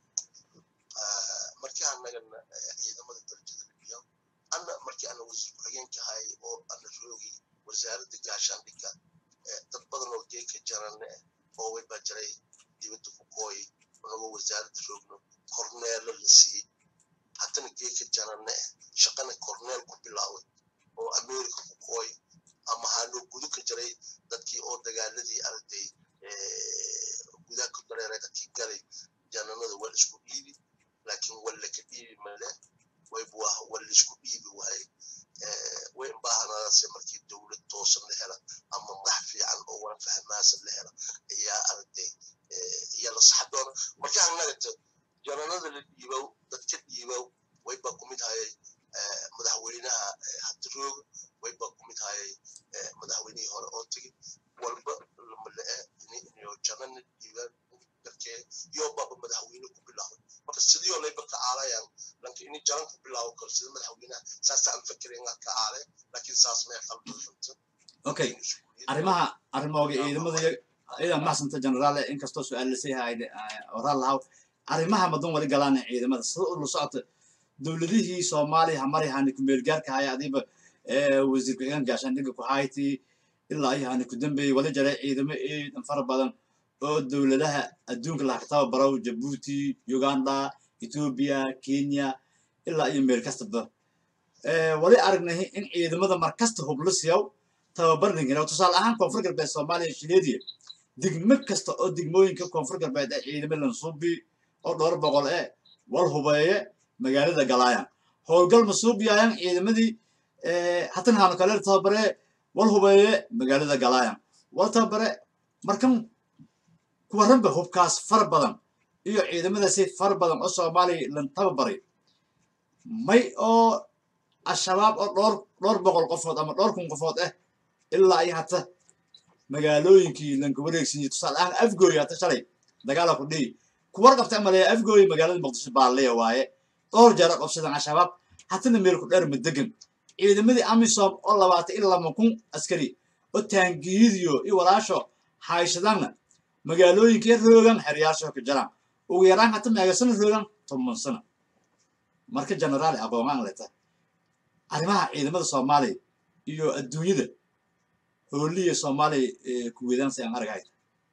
مركي أنا قلنا إذا ما الدرجة دي أنا مركي أنا وزير حين كهاي أو أنا شوقي وزارة الجاشان ديكا تبادل وجهك جرنا أو يبجري ديبتو كوي ونقول وزارة شغله كورنيل اللي حتى نجيك جرنا شقنا كورنيل كبلاوي أو أمريكا كوي أما هانو جودك جري دكي أو دجال الذي أردي جودك كبلاوي دكي جري جرنا ده ولا شكوبيبي لكن ولا كبيبي ماله ويبواه ولا شكوبيبي وهاي وين باهنا سمركي الدولة توصل لها أما محفي عن أول فهماس لها يا أردي يلا صحدون مركان نقد جرنا اللي يبوا دكتور يبوا ويبقى كميت هاي مدحوينها هتروج ويبقى كميت هاي مدحويني هون أوتي والبا لما لقى إني إنه جرنا يبوا دكتور يوبا بمدحوينه كبلاه فالسديو اللي يبقى على يعني لكن إني جرنا كبلاه وكل سيد مدحوينه ساسا نفكرين كعالي لكن ساس ما يخلط الفنت أوكي أرمها أرمها إذا ما إذا ما سنت جنرال إن كستو سؤال لسيها إذا ورا الله أرمها ما دون ولا جلانة إذا ما صار صعت دولته سومالي هماري هانكم بيرجعك هاي عديبة وزير كيان جاشان دينك كهايتي إلا أي هانكم دنبي ولا جرى إذا ما إيه نفرق بدن الدولة لها الدون كلها كتاب براو جيبوتي يوغندا إثيوبيا كينيا إلا أي مركز تبدا ولا أرجعنا إن إذا ماذا مركز تهبلسياو تبرني لو تصل أهم كونفرق بين سومالي الشديدية دقمك كست أو دقموين كونفرق بين إذا من الصوبي أو دور بقول إيه والهباية مجال الجلايا هو قال مصوبي يعني إذا مدي حتى نحن كلام تبرة والهباية مجال الجلايا وتبرة مركم كورن بهوب كاس فربضم إيو إذا مدي سيف فربضم أو سومالي لن تبري ماي أو الشباب أو دور دور بقول قفوت أما دور كون قفوت إيه إلا أي حتى مجالوينكي لأن كبريك سنجي تصل الآن أفجوي هتشري دجالك ودي كبر قفت عمل إيه أفجوي مجال المقدس بالله واي طور جرق قفصة عن شباب حتى نميرك دار مدقن إذا مدي أميصاب الله بعت إلا ما كون عسكري وتانجيديو إيه وراشة حايشدنا مجالوينكي روجان حرياشة كجرام ويران حتى مجلسنا روجان ثم سنة مركز جنرال أبو مانغلتا أرمها إذا مدي صومالي إيو الدنيا ده هولي صومالي كويدان سيان هرجعت.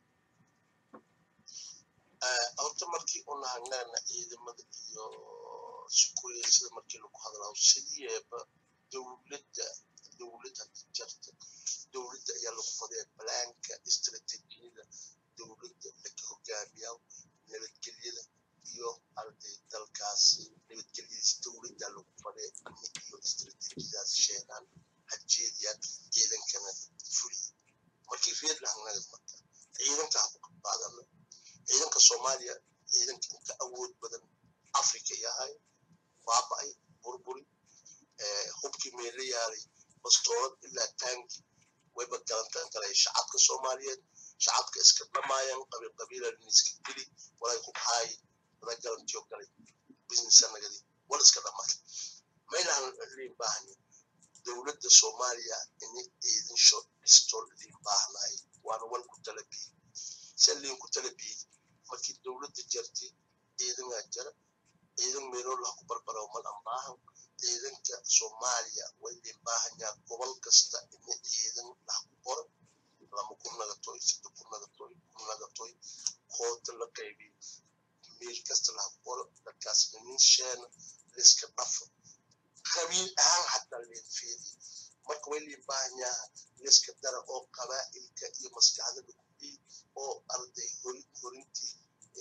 أنت مركي أنا هنغنا إذا ما ديو شكوري سيد مركي لو هذا لو سيدي دولة دولة تجرت دولة يلو فدي بلانك استراتيجية دولة لك هجامية نبتكليه يو أرض تلكاس نبتكليه دولة يلو فدي يو استراتيجية شيئا هجيديا إذا كانت فري مركي في يد لهنا المكة إذا كان بعدنا إذا كصوماليا إذا كان كأود بدن أفريقيا هاي باباي بربري حبكي ميلياري بسطول إلا تانكي ويبقى كلام كلام شعب كصوماليا شعب كإسكندر مايان قبيل قبيلة النسكتلي ولا يخب هاي ولا كلام تيوكلي بزنس أنا قدي ولا إسكندر مايان ما إلها اللي باهني دولة الصومالية إن إذن شو استول اللي باهناي وأنا ولا كنت لبي سلين كنت لبي ما كي دولة الجرتي إذن أجر إذن ميرو الله كبر برا ومن أمباهم إذن كصوماليا واللي باهنيا قبل كستا إن إذن الله كبر لما كنا نقطوي ست كنا نقطوي كنا نقطوي قوت اللقيبي مير كست الله كبر لكاس من شان لسك نفر خبيل أهم حتى اللي فيدي marka way lii baahnaa liska dara oo qabaa'ilka iyo maskaxda oo arday horintii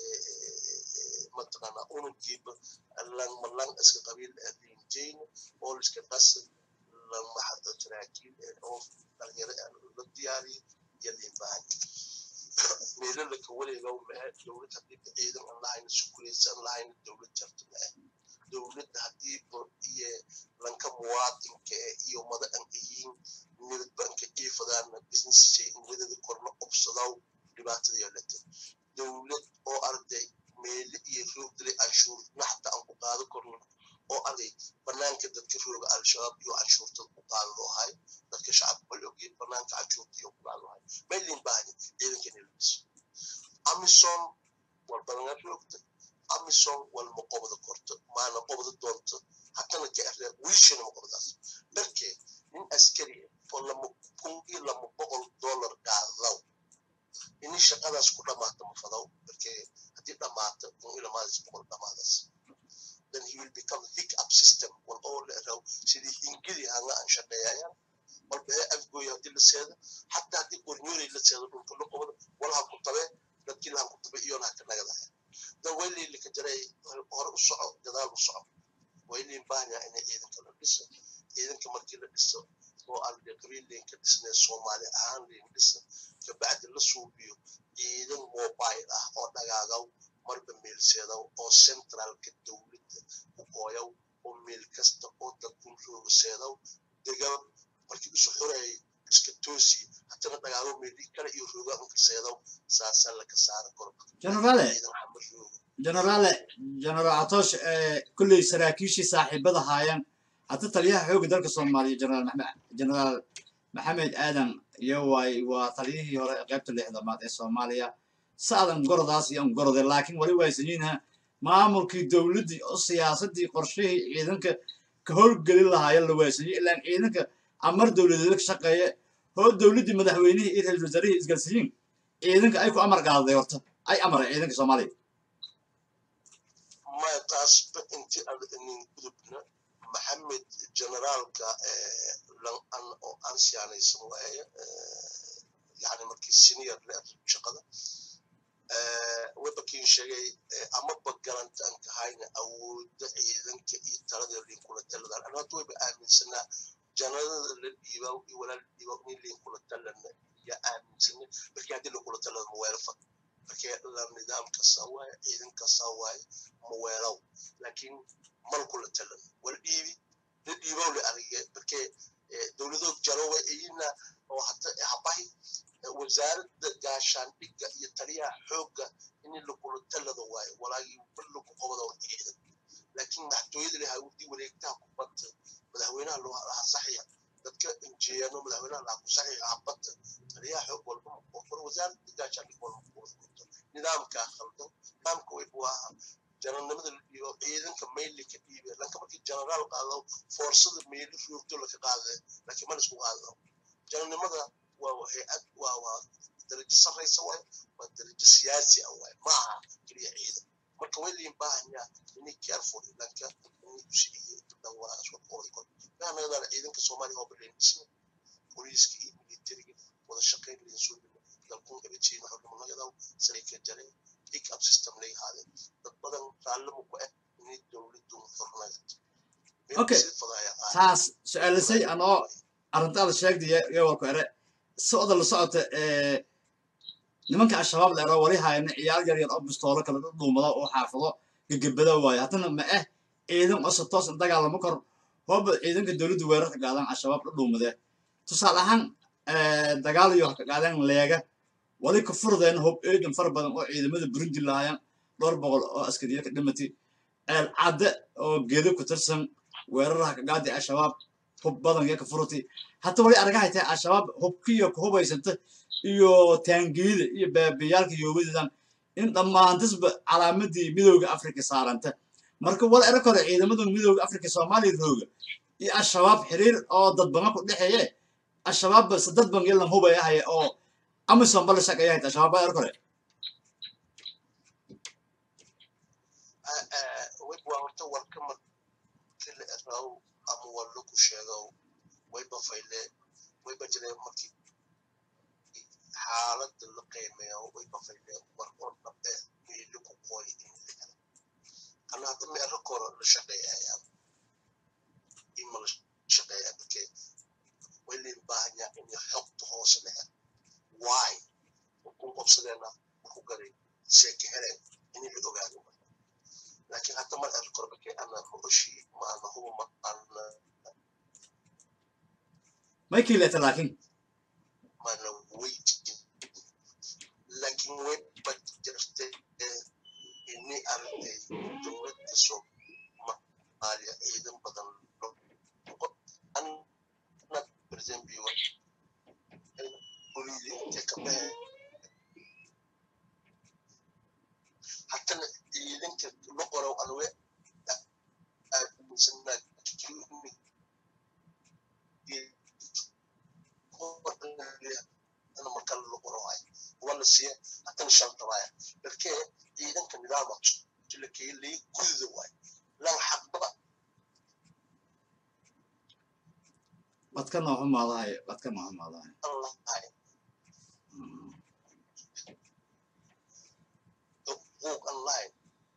mataqaana ununkiiba lan malan iska qabiil adinjayn oo liska qasab lama hadda taraakiil oo dhalinyaro la diyaariyay iyo lii baahnaa meelo la ka wareego ma dowlad hadii ciidan online sukulaysan online dowlad jarto ma dowlad hadii iyo lanka muwaadinka iyo madaxan yihiin mid banka ee fadaan business in wadada korna qabsadaw dhibaatada yeelata dowlad oo arday meel iyo roogdile anshuur naxta aan ku qaado korno oo arday banaanka dadka rooga al-shabaab iyo anshuurta ku qaado hay dadka shacabka loogi banaanka anshuurta iyo ku qaado hay meelin baahdi ciidanka nelis amison wal badan roogta amison wal muqabada korto maana qabada doonto hatana ka arday wiishina muqabadaas dadkee in askari oo la kun iyo laba boqol dollar qaadaw in shaqadaas ku dhamaato ma fadaw dadkee hadii dhamaato kun iyo laba boqol dhamaadas then he will become a hick up system wal all around sidii ingili hanga aan shaqeeyaan wal baa afgooya hadii la seedo hatta hadii qornyoori la seedo dhulka la qabado wal ha ku tabe dadkii la ku tabe iyo la ka nagadahay da wayli li ka jaray hore u soco gadaal u soco wayli baahna in ciidanka la dhiso ciidanka markii la dhiso oo arday qabiilin ka dhisnay Soomaali ahaan la dhiso ka bacdi la suubiyo ciidan mobile ah oo dhagaagaw marba meel seeda oo central ka dawladda u qooyo oo meel kasta oo dadku joogo seeda degal markii uu xoreeyay iska toosi hatta dhagaago meel kale iyo rooga ka seeda saasan la ka saar karo generale generale general Atosh kulli saraakiishi saaxiibada haayaan hatta taliyaha xoog dalka Soomaaliya general Maxamed general Maxamed Aadan iyo way waa taliyihii hore qaybta lixdamaad ee Soomaaliya saadan gordaas iyo gorday laakiin wali way sameeyeen maamulkii dawladii oo siyaasadii qorshihii ciidanka ka howlgelin lahaayeen la weesay ilaa ciidanka amar dawladeed ka shaqeeya oo dawladii madaxweynihii iyo ra'iisul wasaarihii isgalsiin ciidanka ay ku amar qaaday horta ay amar ciidanka Soomaaliya ma taas inti adnin gudubna Maxamed generalka lan an oo ansiyaanaysan way yani markii senior la shaqada وبكين شيء أما بقرنت أنك هاينا أو إذا كي ترى اللي يقول تلا أنا توي بآمن سنة جنرال اللي يبغى ولا اللي يبغى اللي يقول تلا يا آمن سنة بكي هذي اللي يقول تلا موارفة بكي النظام كسوى إذا كسوى موارو لكن ما نقول تلا والإيبي اللي يبغى ولا أريه بكي دولة جروة إينا أو حتى حباي وزارة قاشان بيجا يتريها حوجة إن اللي كله تلذ واي ولا يبلغ قبضة وحيدة لكن محتويد اللي هودي وليكتها كبت مدهوينها اللي راح صحيح ذكر إنجيانو مدهوينها اللي صحيح عبت تريها حوج والبم وزارة قاشان بيقول نظام كخلده نظام كوي بواها جنرال نمد يعيدن كميل كبير لكن كمان الجنرال قالوا فرصة الميل في وقت اللي قاعده لكن ما نسمع هذا جنرال نمد وهيئات ودرجة صغيرة سواء ودرجة سياسية أو معها كلية عيدة مركب اللي ينباهنا إني كارفول لكن إني شيء تدور أشوف قولي كل لا أنا هذا عيدن كسومالي هو بالليل اسمه بوليس كي ميليتري وهذا الشقين اللي ينسون يلقون كبيتشي محل من هذا سريك الجري إيك أب سيستم لي هذا بدل تعلموا كأ إني الدولة دون فرنات أوكي تاس سؤال سي أنا أردت على الشيء دي يا وكرة الصعود اللي صعد nimanka shabaab la yiraahdo wali hayna ciyaar yar yar oo bistoolo kala duumada oo xaafado gagabada way hatana ma ah ciidan oo toos dagaalamo kor hoob ciidanka dawladda weerarka gaadan shabaab la duumada tusaale ahaan dagaal iyo ka gaadan leega wali ka furdeen hoob eegan far badan oo ciidamada Burundi lahaayeen dhowr boqol oo askariye ka dhimatay el cad oo geedo ku tirsan weerarka ka gaaday shabaab hoob badan ka furtay hatta wali argahaytay shabaab hubkiyo ku hubaysanta iyo taangiida iyo baabiyalka yoobadidan in dhamaantisba calaamadii midowga Afrika saaranta marka wal era kale ciidamada midowga Afrika Soomaaliya rooga iyo al-shabaab xiriir oo dad badan ku dhaxeeyay al-shabaab sadad bangal la hubayahay oo amison bal shaqeeyay al-shabaab era kale ويبقى horta warkama kala eraaw ama walo ku sheego ويبفايله ويبجري مركي حالة القيمة ويبفايله ورقون نبدأ يلقوا قوي إن أنا أتمنى أذكر الشقية يعني إما الشقية بكي واللي بانيا إن يحط حوصلها واي وكون قبصلنا وكوري شيء هرين إني بدو لكن حتى ما أذكر بكي أنا مؤشي ما أنا هو ما أنا ما يكيلة لكن ما أنا ويت لكن وين بجرت إني أرتي دولة سو ما على أيضا بدل أنا أنا برزين بيوان أريد تكمل حتى يمكن نقرأ أنواع سنة كيوني أنا ما كان نقرأ هاي ولا شيء حتى نشان ترايا لكن يمكن نظامك تلك اللي كل ذوي لا حق بقى بتكلم هم هذا بتكلم هم هذا الله هاي حقوق الله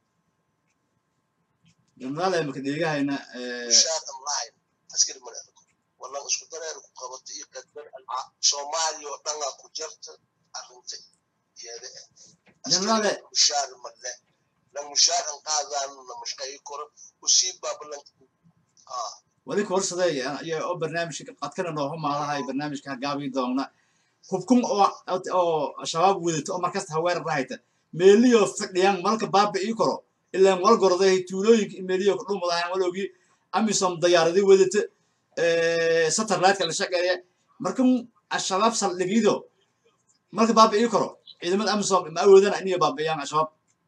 جمالة مكديجها هنا مشان الله أسكر من أذكر والله أسكت أنا أذكر قبضت يقدر الصومالي وطلع كجرت أنت يا جمالة مشان مله لما مشان قاعد أنا مش كيكور وسيب بابلن آه وليك ورصة ده يا أو برنامج قد كنا نوهم على هاي برنامج كان قابي دونا حكم أو أو شباب ودت أو مركز هوار رايته مليو فديان مالك باب إيكورو إلا مال قرضه تولوي مليو كلهم ضايعين ولوجي أمي صم ضيارة دي ودت ستر لات كلا شقة مركم الشباب صل لقيدو مالك باب إيكورو إذا ما أمي صم ما أودنا إني باب بيان شباب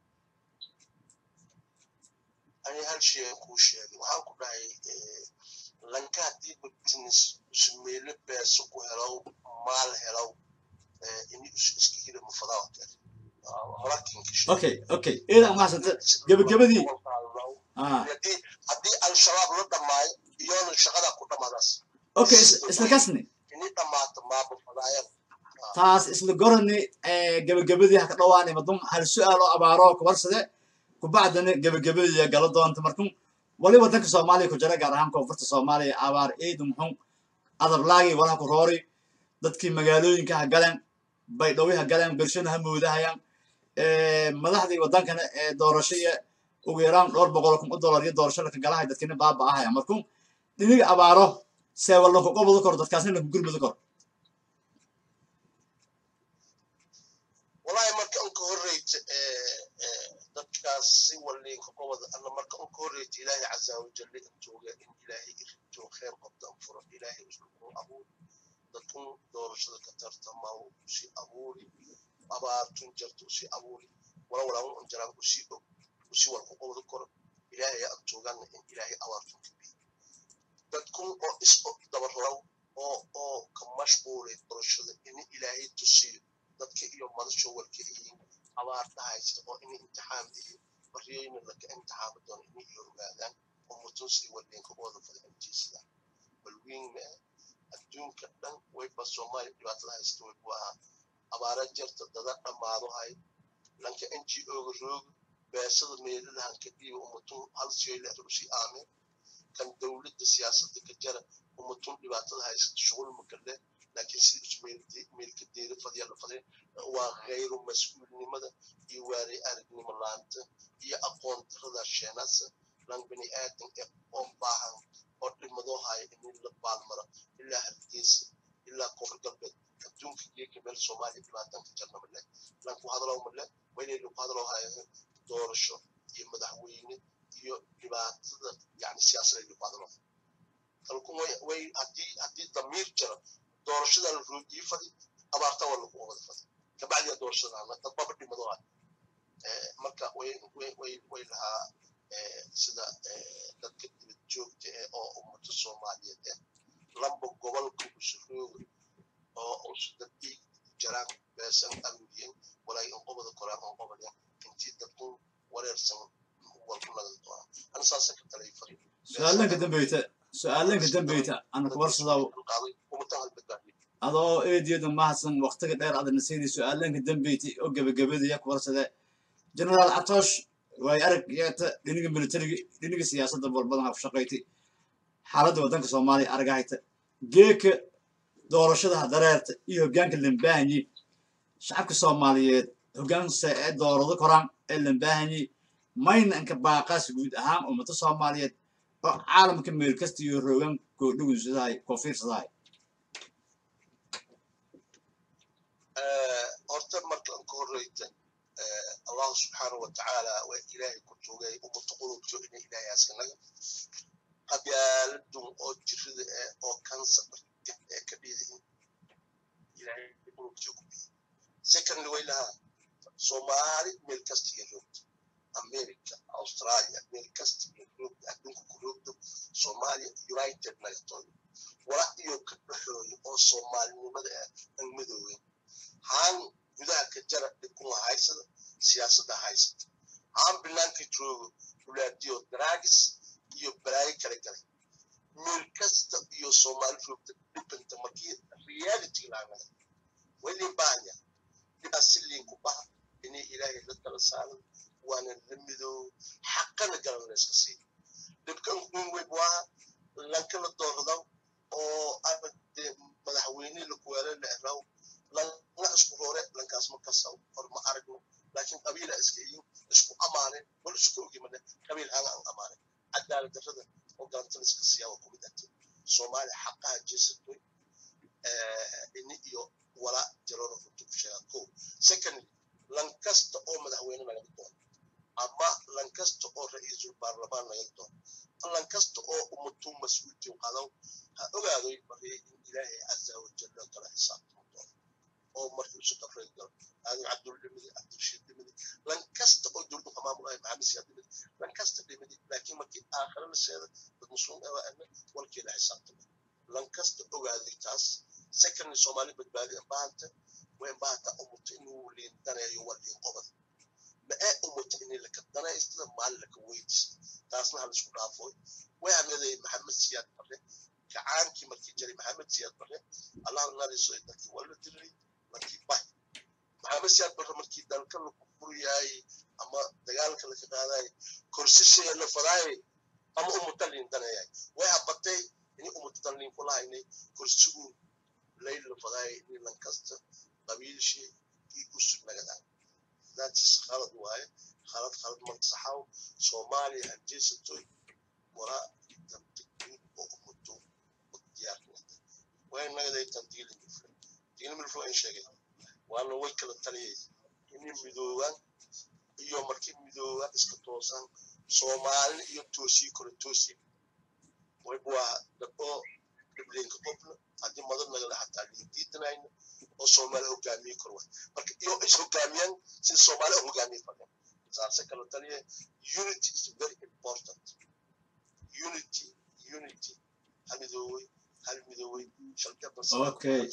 أنا هالشيء كوشي وهاكو داي لانكا دي بزنس سميل بسوق هلاو مال هلاو إني إسكي كده مفضاوت ولكن كشي أوكي أوكي إذا ما حصلت جب جبدي آه دي هدي الشباب رد ماي يوم الشغلة كلها مدرس أوكي استلكسني إني تمات ما بفضايا taas isla gorani gabagabadii ha ka dhawaanay madum hal su'aal oo abaaro ku warsade ku bacdana gabagabadii gala doonta markuu wali wadanka Soomaaliya ku jira gaar ahaan koonfurta Soomaaliya abaar eed muxuu adab laagi wala ku roori dadkii magaalooyinka ha galeen bay dhawi ha galeen bulshada ha moodahayaan ee madaxdii wadankana ee doorashada ugu yaraan dhowr boqol kun oo dollar iyo doorashada ka galahay dadkina baaba ahaya markuu dhiniga abaaro see wala ku qobado kor dadkaasna la gurmado kor والله ما كان كوريت دكاس واللي كقوض أنا ما كان كوريت إلهي عز وجل إنتوجا إن إلهي إنتو خير قد أنفر إلهي وسلكم أبو دكتور دور شذا كترت ما هو شيء أبولي أبا تنجرت شيء أبولي ولا ولا هم أنجران شيء شيء والقوض كور إلهي أنتوجا إن إلهي أوارتم كبير دكتور أو إسقط دبر راو أو أو كمشغول دور شذا إن إلهي تشيء dadka iyo madasho walka yihiin abaar dhahaysta oo in imtixaan iyo bariyayna la ka imtixaan doon in iyo ogaadaan oo mutusi wadeenka wada fadhiisada balwiin adduunka dhan way ba Soomaali dhibaatada haysto waa abaar jirta dad dhamaado hay lanka N G O ga roog beesada meelahan ka iyo umatu hal shay la rusi aamin kan dawladda siyaasadda ka jira umatu dhibaatada haysto shaqo makalle لكن سيد ملك الدير فضي الله فضي وغير مسؤول لماذا يواري أرد نملانت هي أقوم ترضى الشناس لان بني آدم أقوم باهم أرد المضوهاي إن الله بالمرة إلا هالديس إلا كفر قلبه كتوم في جيك بل سومالي بلادن كجرنا من الله لان كو هذا لو من الله وين اللي هذا لو هاي دور الشر يمدحوين يبقى يعني السياسة اللي هذا لو فالكم وي هدي هدي ضمير جرى doorashada la ruujiyay fadi abaarta wala ku wada fadi kabacdi doorashada la dadba badii madawaa ee marka way way way way laha ee sida ee dadka dibad joogta ee oo ummada Soomaaliyeed lamba gobolka ku shaqeeyo oo oo sidii jaraan beesan amniyin wala in qobada qoraan oo qobada intii dadku wareersan wal ku nada doona ana saasa ka talay fadi su'aalan ka dambeeyay سؤالك دبيت أنا كورس ذا هذا إيدي هذا ما حسن وقتك دير هذا نسيدي سؤالك دبيتي أو قبل قبل ذا كورس ذا جنرال عطاش ويارك يات لينج ملتري لينج سياسة بالبلد في شقيتي حالة ودنك سومالي أرجعت جيك doorashada dareerta iyo hoggaanka limbaahani shacabka Soomaaliyeed hoggaanka ee doorada koraan ee limbaahani mayna anka baaqas guud ahaan ummada Soomaaliyeed oo caalamka meel kasta iyo rogan ku dhugusaday ku fiirsaday ee horta markaan ka horreeyay ee Allah subhanahu wa ta'ala wa ilaahi ku toogay ummada qulubto in ilaahi askanaga qabyaaladun oo jirida ee oo kansar كبيرين إلى يقولون جوكبي second way لها Somali ملكستي الروت أمريكا أستراليا ملكستي الروت أدنك كروت Somali United نجتون ولا يكبرون أو Somali مدة المدوين هان إذا كجرا يكون هايسد سياسة هايسد هم بلانك ترو ولاديو دراجس يبراي كله كله ملكست يو Somali روت دبنت مركي reality لنا واللي بانيا لباسلين كوبا إني إلهي للتلسال وأنا نمدو حقنا قالوا نسكسي لبكن كون ويبوا لكن الدور ذا أو أبد مدحويني لكوالين لأنه لن نشكره لن كاسم كسر فرما أرجو لكن قبيلة إسكين نشكو أمانة ولا شكو كمان قبيلة هذا أمانة عدالة الرضا وقام تنسكسي أو كوميدتي Somali حقها جسدي إني يو ولا جرور في تفشاكو second لانكست أو مدحوين ما يقدون أما لانكست أو رئيس البرلمان ما يقدون لانكست أو أمتهم مسؤولتي وقالوا هؤلاء يبغي إلهي عز وجل ترى حساب أو مركب شطر رجال هذا عبد المدي عبد الشيد المدي لانكست أو دول أمام الله محمد سياد المدي لانكست المدي لكن ما كي آخر السيادة المسلمين أو أنا والكيل حساب لانكست أو هذه تاس سكن الصومالي بدبادي أمبانته وين بات أمتينه ليندنا يولي قبض ما أمتينه لك الدنا يستلم مالك ويتس تاسنا على شو رافوي وين محمد سياد بره كعان كي مركي جري محمد سياد بره الله الله يسويتك ولا تدري مركي باي محمد سياد بره مركي دال كله كبرياي أما دجال كله كذا كرسي اللي فراي أما أمتلين دنا ياي وين بتي إني أمتلين كلها إني كرسي ليل فضاي إني لانكستر قبيل شيء يكسر نجدا ذاتس خالد واي خالد خالد من صحاو Somali الجيش توي وراء تمتين وأمتو وديارنا وين نجدا يتمديل المفرد دين من فوق شيء وأنا ويكل التلية إني مدوان يوم مركب مدوان إسكتوسان Somali يتوسي كل توسي ويبوا دكتور لبلين كقبل هذه مدن نقدر حتى ليديتنا إنه الصومال هو جامي كروه لكن يو إيش هو جاميان سي الصومال هو جامي فلان صار سكالو تانية unity is very important unity unity هل مدوي هل مدوي شلته بس أوكي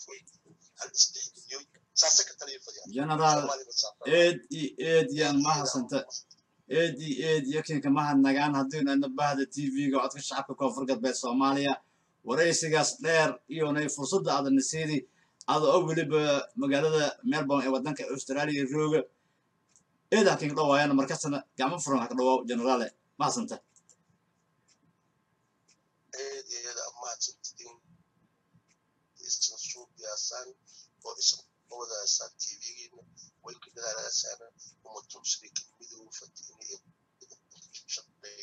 هل استحيل صار سكالو تانية فلان جنرال إد إد يا ما حسنت إد إد يمكن كمان نجان هدين أن بعد تي في قاعد في الشعب كفر قد بيت صوماليا ورئيسيgaas dheer iyo inay fursad aad naseedi aad oo waliba magaalada Melbourne ee wadanka Australia rooga eeda kin dhawaayana markaasna gacmo furan ka dhawaw generale ma santa eeda ma santin isu suubiyasan oo isu wadaasa T V-ga way ka daraasaan uma tumsii miduu fatini shaqay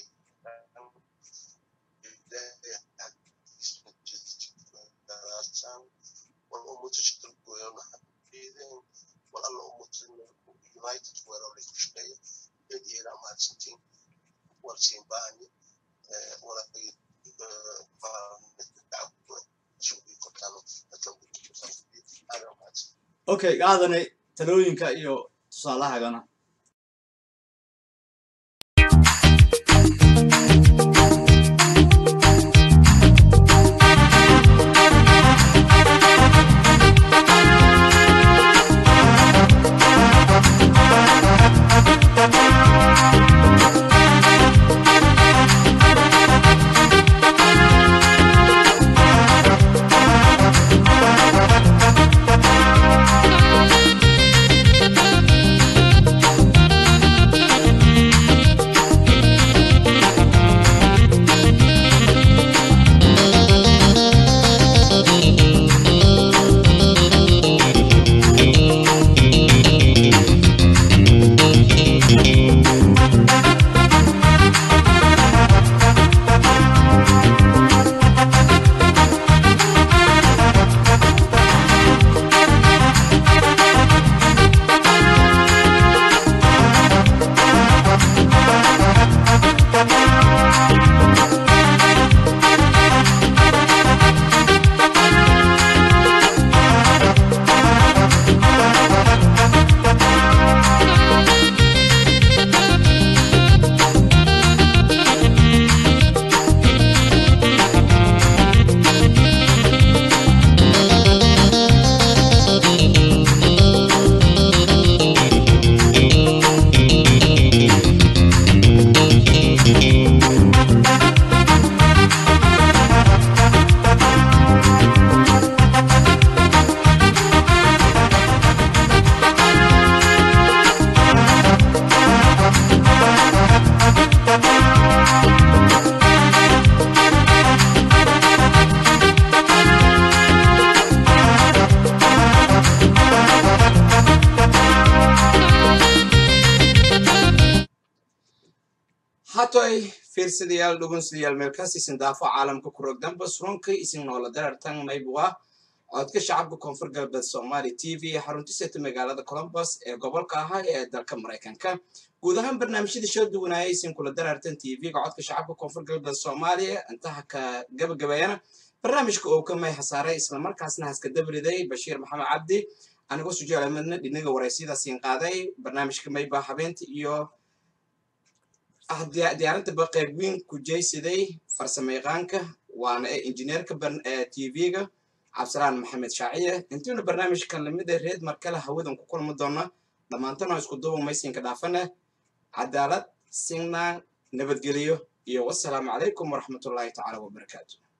والأمة تشتغل ويانا حبيبين والله أمة يونايتد ولا ولا كل شيء بدي إلى ما تسنتين ورسين باني ولا في ما نتعب شو بيقولوا لكن أنا ما أوكي قاعدني تلوين كأيو تصالح أنا We'll be right back. dhibaatooy fiirsadayaal dhugunsidayaal meelkaas isin daafo caalamka ku rogdan basroonka isin noola darartan maybuwa codka shacabka koonfur galbeed Soomaali T V xaruntiisa magaalada Columbus ee gobolka ah ee dalka Mareykanka guud ahaan barnaamijyada soo duwanaya isin kula darartan T V codka shacabka koonfur galbeed Soomaaliya inta ka gabagabayana barnaamijka oo ka may xasaaray isla markaasna haska dabriday Bashiir Maxamed Cabdi anigoo sujaal amadna dhinaga wareysida siin qaaday barnaamijka may baa habeenta iyo diyaarinta baqaybin ku jeysiday farsamayaqaanka waana injineerka T V-ga Cabdiraan Maxamed Shaaciye intuuna barnaamijkan lamid ah reed markale hawadan ku kulmo doona dhamaantana isku duubo maysinka dhaafana cadaalad sinna nabadgeliyo iyo wassalaamu calaykum waraxmatullaahi tacaala wabarakaatuh